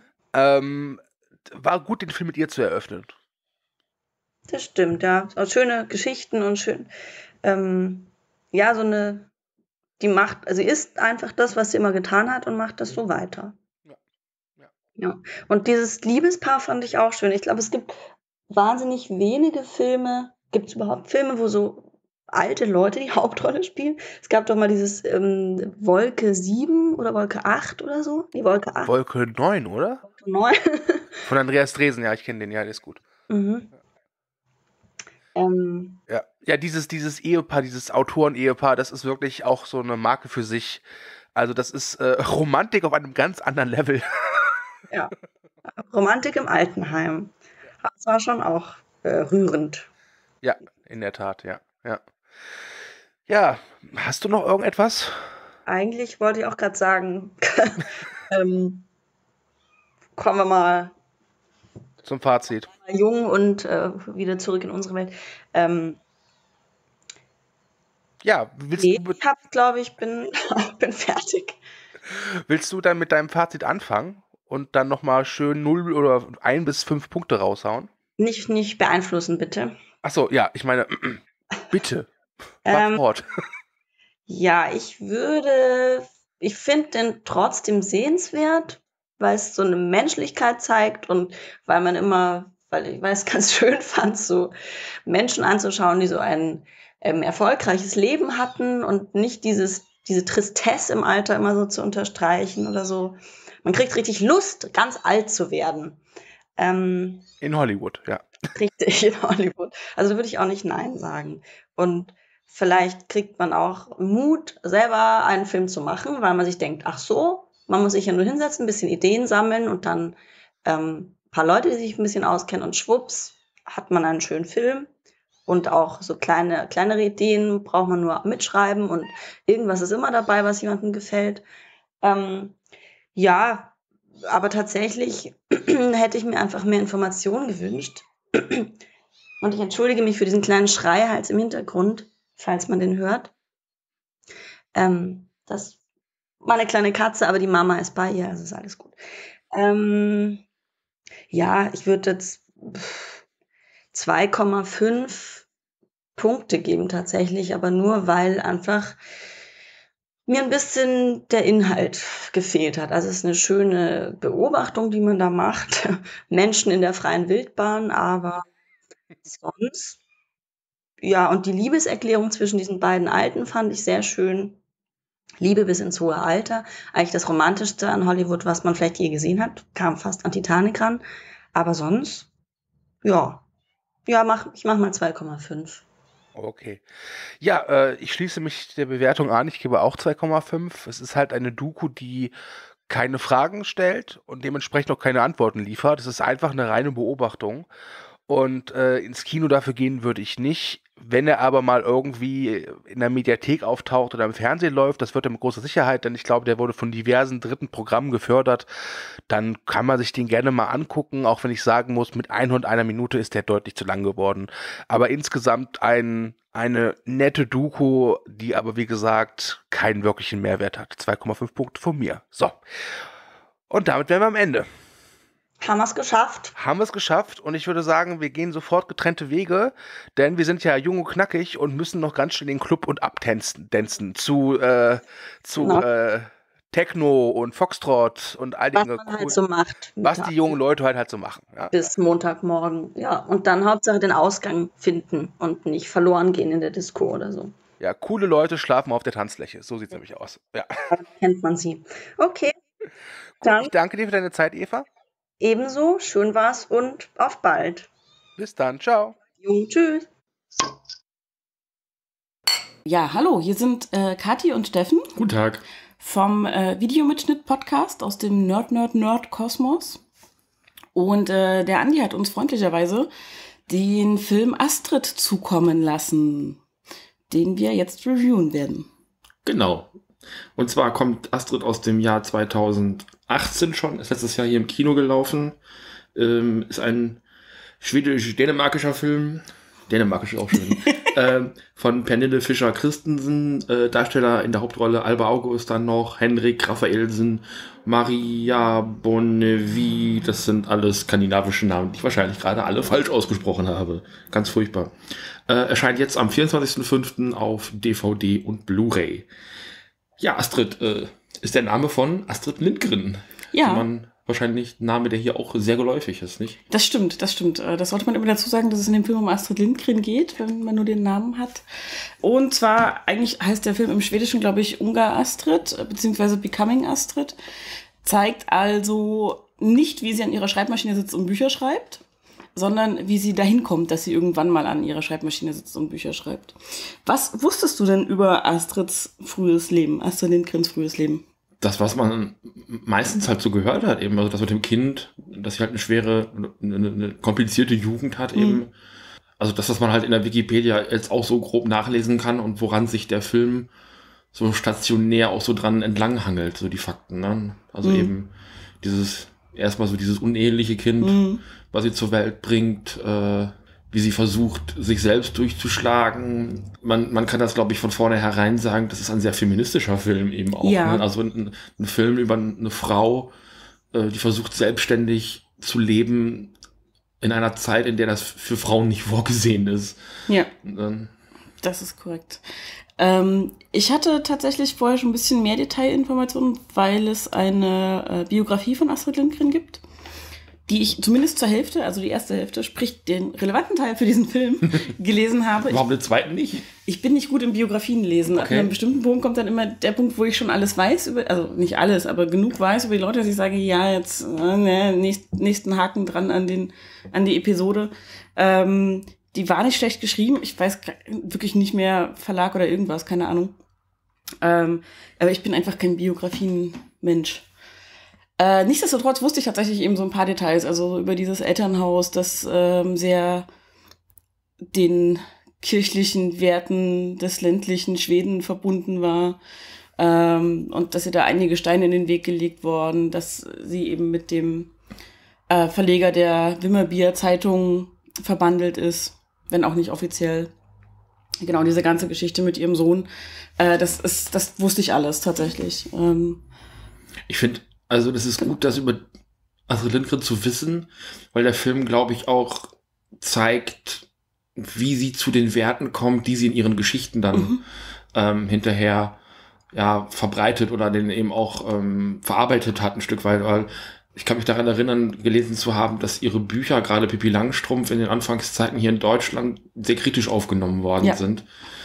War gut, den Film mit ihr zu eröffnen.
Das stimmt, ja. Auch schöne Geschichten und schön, so eine sie ist einfach das, was sie immer getan hat und macht das so weiter. Ja. Und dieses Liebespaar fand ich auch schön. Ich glaube, es gibt wahnsinnig wenige Filme. Gibt es überhaupt Filme, wo so alte Leute die Hauptrolle spielen? Es gab doch mal dieses Wolke 7 oder Wolke 8 oder so. Die Wolke 8.
Wolke 9, oder?
Wolke 9.
Von Andreas Dresen, ja, ich kenne den, ja, der ist gut.
Mhm.
Ja, dieses Ehepaar, dieses Autoren-Ehepaar, das ist wirklich auch so eine Marke für sich. Also das ist Romantik auf einem ganz anderen Level.
Ja, Romantik im Altenheim. Das war schon auch rührend.
Ja, in der Tat, ja. Ja, hast du noch irgendetwas?
Eigentlich wollte ich auch gerade sagen, kommen wir mal
Zum Fazit.
jung und wieder zurück in unsere Welt.
Ja,
Ich glaube ich, bin fertig.
Willst du dann mit deinem Fazit anfangen und dann nochmal schön 0 oder 1 bis 5 Punkte raushauen?
Nicht beeinflussen, bitte.
Achso, ja, ich meine, bitte. Mach fort.
Ja, ich finde den trotzdem sehenswert, weil es so eine Menschlichkeit zeigt und weil ich es ganz schön fand, so Menschen anzuschauen, die so ein erfolgreiches Leben hatten und nicht diese Tristesse im Alter immer so zu unterstreichen oder so. Man kriegt richtig Lust, ganz alt zu werden.
In Hollywood, ja.
Richtig, in Hollywood. Also würde ich auch nicht Nein sagen. Und vielleicht kriegt man auch Mut, selber einen Film zu machen, weil man sich denkt, ach so, man muss sich ja nur hinsetzen, ein bisschen Ideen sammeln und dann ein paar Leute, die sich ein bisschen auskennen und schwupps, hat man einen schönen Film. Und auch so kleinere Ideen braucht man nur mitschreiben und irgendwas ist immer dabei, was jemandem gefällt. Ja, aber tatsächlich hätte ich mir einfach mehr Informationen gewünscht. Und ich entschuldige mich für diesen kleinen Schreihals im Hintergrund, falls man den hört. Das war eine kleine Katze, aber die Mama ist bei ihr, also ist alles gut. Ja, ich würde jetzt 2,5 Punkte geben tatsächlich, aber nur, weil einfach mir ein bisschen der Inhalt gefehlt hat. Also es ist eine schöne Beobachtung, die man da macht. Menschen in der freien Wildbahn, aber sonst, ja, und die Liebeserklärung zwischen diesen beiden Alten fand ich sehr schön. Liebe bis ins hohe Alter. Eigentlich das Romantischste an Hollywood, was man vielleicht je gesehen hat. Kam fast an Titanic ran. Aber sonst, ja. Ja, ich mach mal 2,5.
Okay. Ja, ich schließe mich der Bewertung an. Ich gebe auch 2,5. Es ist halt eine Doku, die keine Fragen stellt und dementsprechend auch keine Antworten liefert. Es ist einfach eine reine Beobachtung. Und ins Kino dafür gehen würde ich nicht. Wenn er aber mal irgendwie in der Mediathek auftaucht oder im Fernsehen läuft, das wird er mit großer Sicherheit, denn ich glaube, der wurde von diversen dritten Programmen gefördert, dann kann man sich den gerne mal angucken, auch wenn ich sagen muss, mit 101 Minute ist der deutlich zu lang geworden. Aber insgesamt eine nette Doku, die aber wie gesagt keinen wirklichen Mehrwert hat. 2,5 Punkte von mir. So. Und damit wären wir am Ende.
Haben wir es geschafft?
Haben wir es geschafft und ich würde sagen, wir gehen sofort getrennte Wege, denn wir sind ja jung und knackig und müssen noch ganz schnell in den Club und abtanzen zu Techno und Foxtrot und all
Was
Dinge.
man halt so macht.
Was die jungen Leute halt so machen. Ja.
Bis Montagmorgen, ja. Und dann Hauptsache den Ausgang finden und nicht verloren gehen in der Disco oder so.
Ja, coole Leute schlafen auf der Tanzfläche. So sieht es nämlich aus. Ja.
Dann kennt man sie. Okay.
Gut,
Dann
ich danke dir für deine Zeit, Eva.
ebenso, schön war's und auf bald.
Bis dann, ciao.
Tschüss.
Ja, hallo, hier sind Kathi und Steffen
Guten Tag.
vom Videomitschnitt-Podcast aus dem Nerd-Kosmos. Und der Andi hat uns freundlicherweise den Film Astrid zukommen lassen, den wir jetzt reviewen werden.
Genau. Und zwar kommt Astrid aus dem Jahr 2018 schon, ist letztes Jahr hier im Kino gelaufen. Ist ein schwedisch-dänemarkischer Film. Dänemarkisch auch schön. Von Pernille Fischer-Christensen. Darsteller in der Hauptrolle Alba August, dann noch Henrik Raphaelsen, Maria Bonnevie. Das sind alles skandinavische Namen, die ich wahrscheinlich gerade alle falsch ausgesprochen habe. Ganz furchtbar. Erscheint jetzt am 24.05. auf DVD und Blu-ray. Ja, Astrid ist der Name von Astrid Lindgren.
Ja.
Wahrscheinlich ein Name, der hier auch sehr geläufig ist, nicht?
Das stimmt. Das sollte man immer dazu sagen, dass es in dem Film um Astrid Lindgren geht, wenn man nur den Namen hat. Und zwar, eigentlich heißt der Film im Schwedischen, glaube ich, Ungar Astrid, beziehungsweise Becoming Astrid. Zeigt also nicht, wie sie an ihrer Schreibmaschine sitzt und Bücher schreibt, sondern wie sie dahin kommt, dass sie irgendwann mal an ihrer Schreibmaschine sitzt und Bücher schreibt. Was wusstest du denn über Astrid Lindgrens frühes Leben?
Das, was man meistens halt so gehört hat, eben, also das mit dem Kind, dass sie halt eine komplizierte Jugend hat, eben. Also das, was man halt in der Wikipedia jetzt auch so grob nachlesen kann und woran sich der Film so stationär auch so dran entlanghangelt, so die Fakten, ne? Also eben erstmal so dieses uneheliche Kind, was sie zur Welt bringt, wie sie versucht, sich selbst durchzuschlagen. Man kann das, glaube ich, von vornherein sagen, das ist ein sehr feministischer Film eben auch.
Ja.
Ne? Also ein Film über eine Frau, die versucht, selbstständig zu leben in einer Zeit, in der das für Frauen nicht vorgesehen ist.
Ja, das ist korrekt. Ich hatte tatsächlich vorher schon ein bisschen mehr Detailinformationen, weil es eine Biografie von Astrid Lindgren gibt, die ich zumindest zur Hälfte, also die erste Hälfte, sprich den relevanten Teil für diesen Film, gelesen habe.
Warum den zweiten nicht?
Ich bin nicht gut in Biografien lesen.
Okay.
An einem bestimmten Punkt kommt dann immer der Punkt, wo ich schon alles weiß, also nicht alles, aber genug weiß über die Leute, dass ich sage, ja, jetzt nächsten Haken dran an die Episode. Die war nicht schlecht geschrieben. Ich weiß wirklich nicht mehr Verlag oder irgendwas, keine Ahnung. Aber ich bin einfach kein Biografien-Mensch. Nichtsdestotrotz wusste ich tatsächlich eben so ein paar Details, also über dieses Elternhaus, das sehr den kirchlichen Werten des ländlichen Schweden verbunden war, und dass ihr da einige Steine in den Weg gelegt worden, dass sie eben mit dem Verleger der Wimmerbier Zeitung verbandelt ist, wenn auch nicht offiziell. Genau, diese ganze Geschichte mit ihrem Sohn, das wusste ich alles tatsächlich.
Ich finde, also das ist gut, das über Astrid Lindgren zu wissen, weil der Film, glaube ich, auch zeigt, wie sie zu den Werten kommt, die sie in ihren Geschichten dann hinterher verbreitet oder den eben auch verarbeitet hat ein Stück weit, weil ich kann mich daran erinnern, gelesen zu haben, dass ihre Bücher, gerade Pippi Langstrumpf, in den Anfangszeiten hier in Deutschland sehr kritisch aufgenommen worden sind,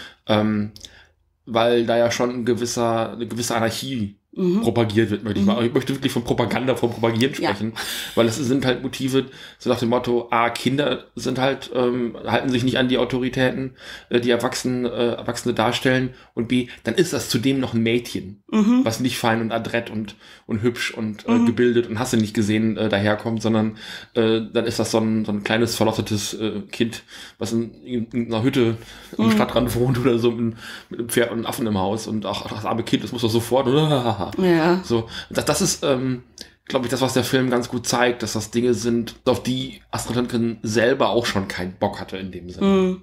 weil da ja schon eine gewisse Anarchie propagiert wird, möchte ich mal. Ich möchte wirklich von Propagieren sprechen, weil es sind halt Motive, so nach dem Motto, A, Kinder sind halt, halten sich nicht an die Autoritäten, die Erwachsene darstellen, und B, dann ist das zudem noch ein Mädchen, was nicht fein und adrett und hübsch und gebildet und hast du nicht gesehen daherkommt, sondern dann ist das so ein kleines verlottetes Kind, was in einer Hütte am Stadtrand wohnt oder so mit einem Pferd und einem Affen im Haus, und auch das arme Kind, das muss doch sofort
Ja.
so, das ist, glaube ich, das, was der Film ganz gut zeigt, dass das Dinge sind, auf die Astrid Lindgren selber auch schon keinen Bock hatte in dem Sinne.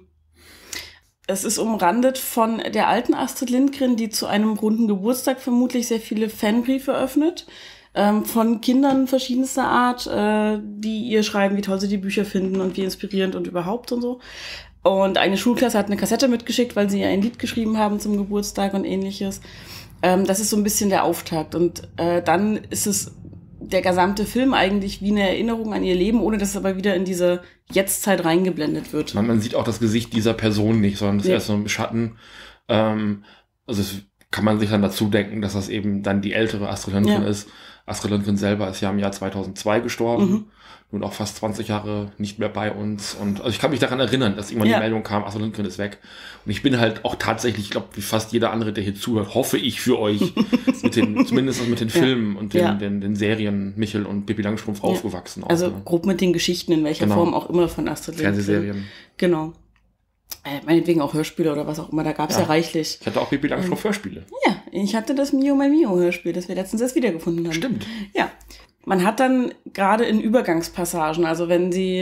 Es ist umrandet von der alten Astrid Lindgren, die zu einem runden Geburtstag vermutlich sehr viele Fanbriefe öffnet, von Kindern verschiedenster Art, die ihr schreiben, wie toll sie die Bücher finden und wie inspirierend und überhaupt und so. Und eine Schulklasse hat eine Kassette mitgeschickt, weil sie ein Lied geschrieben haben zum Geburtstag und ähnliches. Das ist so ein bisschen der Auftakt. Und dann ist es der gesamte Film eigentlich wie eine Erinnerung an ihr Leben, ohne dass es aber wieder in diese Jetztzeit reingeblendet wird.
Man sieht auch das Gesicht dieser Person nicht, sondern es ist erst so im Schatten. Also es kann man sich dann dazu denken, dass das eben dann die ältere Astrid Lindgren ist. Astrid Lindgren selber ist ja im Jahr 2002 gestorben. Nun auch fast 20 Jahre nicht mehr bei uns. Und also ich kann mich daran erinnern, dass irgendwann die Meldung kam, Astrid Lindgren ist weg. Und ich bin halt auch tatsächlich, ich glaube, wie fast jeder andere, der hier zuhört, hoffe ich für euch, zumindest mit den Filmen und den Serien Michel und Pippi Langstrumpf aufgewachsen.
Also
auch, ne?
grob mit den Geschichten, in welcher Form auch immer von Astrid Lindgren.
Fernsehserien.
Genau. Meinetwegen auch Hörspiele oder was auch immer, da gab es ja reichlich.
Ich hatte auch Pippi Langstrumpf Hörspiele.
Ja, ich hatte das Mio mein Mio Hörspiel, das wir letztens erst wiedergefunden haben.
Stimmt.
Ja. Man hat dann gerade in Übergangspassagen, also wenn sie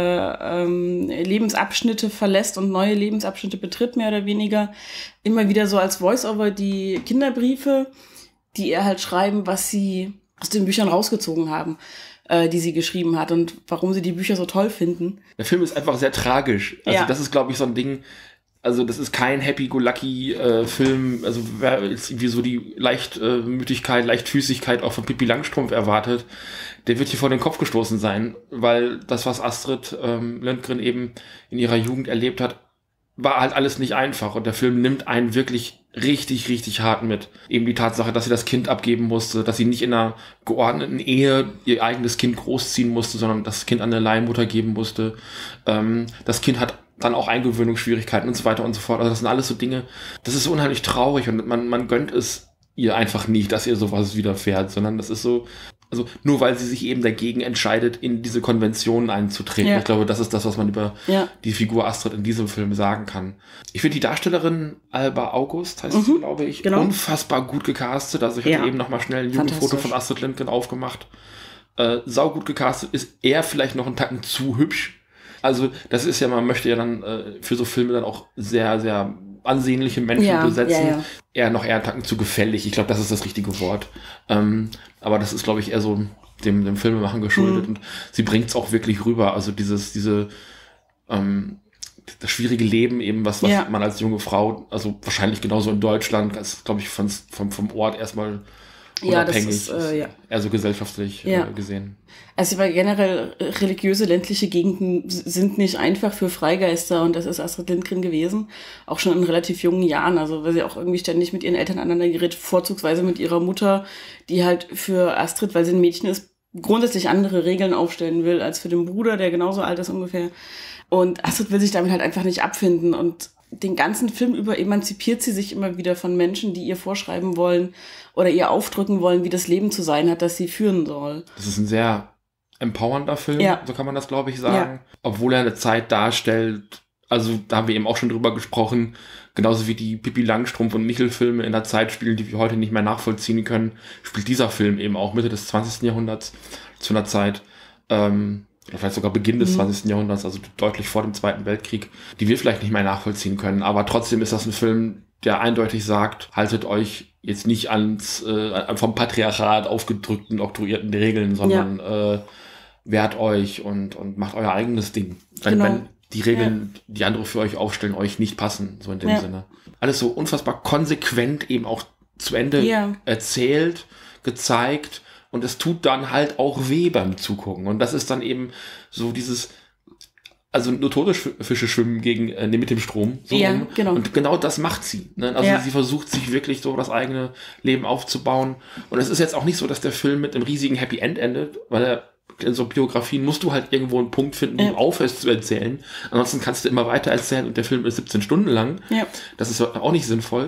Lebensabschnitte verlässt und neue Lebensabschnitte betritt, mehr oder weniger, immer wieder so als Voice-Over die Kinderbriefe, die ihr halt schreiben, was sie aus den Büchern rausgezogen haben, die sie geschrieben hat und warum sie die Bücher so toll finden.
Der Film ist einfach sehr tragisch. Also das ist, glaube ich, so ein Ding, Also das ist kein Happy-Go-Lucky-Film, also wer jetzt irgendwie so die Leichtmütigkeit, Leichtfüßigkeit auch von Pippi Langstrumpf erwartet, der wird hier vor den Kopf gestoßen sein, weil das, was Astrid Lindgren eben in ihrer Jugend erlebt hat, war halt alles nicht einfach und der Film nimmt einen wirklich richtig, richtig hart mit. Eben die Tatsache, dass sie das Kind abgeben musste, dass sie nicht in einer geordneten Ehe ihr eigenes Kind großziehen musste, sondern das Kind an eine Leihmutter geben musste. Das Kind hat dann auch Eingewöhnungsschwierigkeiten und so weiter und so fort. Also das sind alles so Dinge, das ist so unheimlich traurig und man gönnt es ihr einfach nicht, dass ihr sowas widerfährt, sondern das ist so, also nur weil sie sich eben dagegen entscheidet, in diese Konventionen einzutreten.
Ja.
Ich glaube, das ist das, was man über die Figur Astrid in diesem Film sagen kann. Ich finde die Darstellerin Alba August, heißt sie, glaube ich,
genau.
unfassbar gut gecastet. Also ich hatte eben nochmal schnell ein Jugendfoto von Astrid Lindgren aufgemacht. Saugut gecastet, ist eher vielleicht noch einen Tacken zu hübsch. Also das ist ja, man möchte ja dann für so Filme dann auch sehr, sehr ansehnliche Menschen besetzen. Eher einen Tacken zu gefällig. Ich glaube, das ist das richtige Wort. Aber das ist, glaube ich, eher so dem Filmemachen geschuldet. Und sie bringt es auch wirklich rüber. Also das schwierige Leben eben, was man als junge Frau, also wahrscheinlich genauso in Deutschland, als glaube ich vom Ort erstmal unabhängig,
das ist,
eher so gesellschaftlich gesehen.
Also weil generell religiöse ländliche Gegenden sind nicht einfach für Freigeister und das ist Astrid Lindgren gewesen, auch schon in relativ jungen Jahren, also weil sie auch irgendwie ständig mit ihren Eltern aneinander gerät, vorzugsweise mit ihrer Mutter, die halt für Astrid, weil sie ein Mädchen ist, grundsätzlich andere Regeln aufstellen will als für den Bruder, der genauso alt ist ungefähr. Und Astrid will sich damit halt einfach nicht abfinden und den ganzen Film über emanzipiert sie sich immer wieder von Menschen, die ihr vorschreiben wollen oder ihr aufdrücken wollen, wie das Leben zu sein hat, das sie führen soll.
Das ist ein sehr empowernder Film, so kann man das, glaube ich, sagen. Ja. Obwohl er eine Zeit darstellt, also da haben wir eben auch schon drüber gesprochen, genauso wie die Pippi Langstrumpf und Michel-Filme in der Zeit spielen, die wir heute nicht mehr nachvollziehen können, spielt dieser Film eben auch Mitte des 20. Jahrhunderts zu einer Zeit, oder vielleicht sogar Beginn des 20. Jahrhunderts, also deutlich vor dem Zweiten Weltkrieg, die wir vielleicht nicht mehr nachvollziehen können. Aber trotzdem ist das ein Film, der eindeutig sagt, haltet euch jetzt nicht ans vom Patriarchat aufgedrückten, oktroyierten Regeln, sondern wehrt euch und macht euer eigenes Ding. Wenn die Regeln, die andere für euch aufstellen, euch nicht passen, so in dem Sinne. Alles so unfassbar konsequent eben auch zu Ende erzählt, gezeigt. Und es tut dann halt auch weh beim Zugucken. Und das ist dann eben so dieses, also notorisch Fische schwimmen mit dem Strom. So rum.
Genau.
Und genau das macht sie. Ne? Also sie versucht sich wirklich so das eigene Leben aufzubauen. Und es ist jetzt auch nicht so, dass der Film mit einem riesigen Happy End endet, weil in so Biografien musst du halt irgendwo einen Punkt finden, wo du aufhörst zu erzählen. Ansonsten kannst du immer weiter erzählen und der Film ist 17 Stunden lang. Ja. Das ist auch nicht sinnvoll.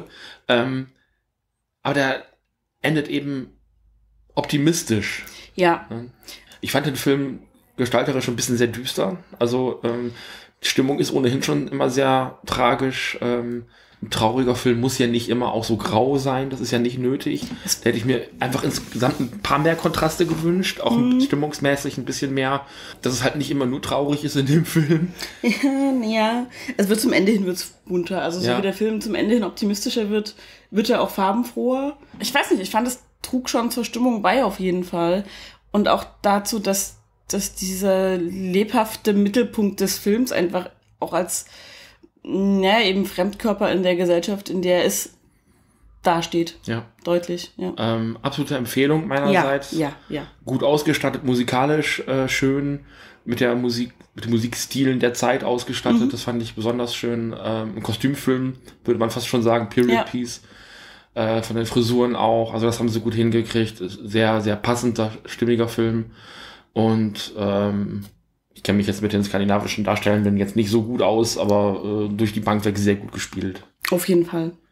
Aber der endet eben optimistisch.
Ja.
Ich fand den Film gestalterisch ein bisschen sehr düster. Also die Stimmung ist ohnehin schon immer sehr tragisch. Ein trauriger Film muss ja nicht immer auch so grau sein. Das ist ja nicht nötig. Da hätte ich mir einfach insgesamt ein paar mehr Kontraste gewünscht. Auch stimmungsmäßig ein bisschen mehr. Dass es halt nicht immer nur traurig ist in dem Film.
Ja. Es wird zum Ende hin wird's bunter. Also so wie der Film zum Ende hin optimistischer wird er auch farbenfroher. Ich weiß nicht, ich fand, es trug schon zur Stimmung bei auf jeden Fall. Und auch dazu, dass dieser lebhafte Mittelpunkt des Films einfach auch als eben Fremdkörper in der Gesellschaft, in der es dasteht. Ja. Deutlich. Ja.
Absolute Empfehlung meinerseits.
Ja.
Gut ausgestattet, musikalisch schön, mit den Musikstilen der Zeit ausgestattet. Das fand ich besonders schön. Ein Kostümfilm, würde man fast schon sagen, Period Piece. Von den Frisuren auch. Also das haben sie gut hingekriegt. Sehr, sehr passender, stimmiger Film. Und ich kenne mich jetzt mit den skandinavischen Darstellenden jetzt nicht so gut aus, aber durch die Bank weg sehr gut gespielt.
Auf jeden Fall.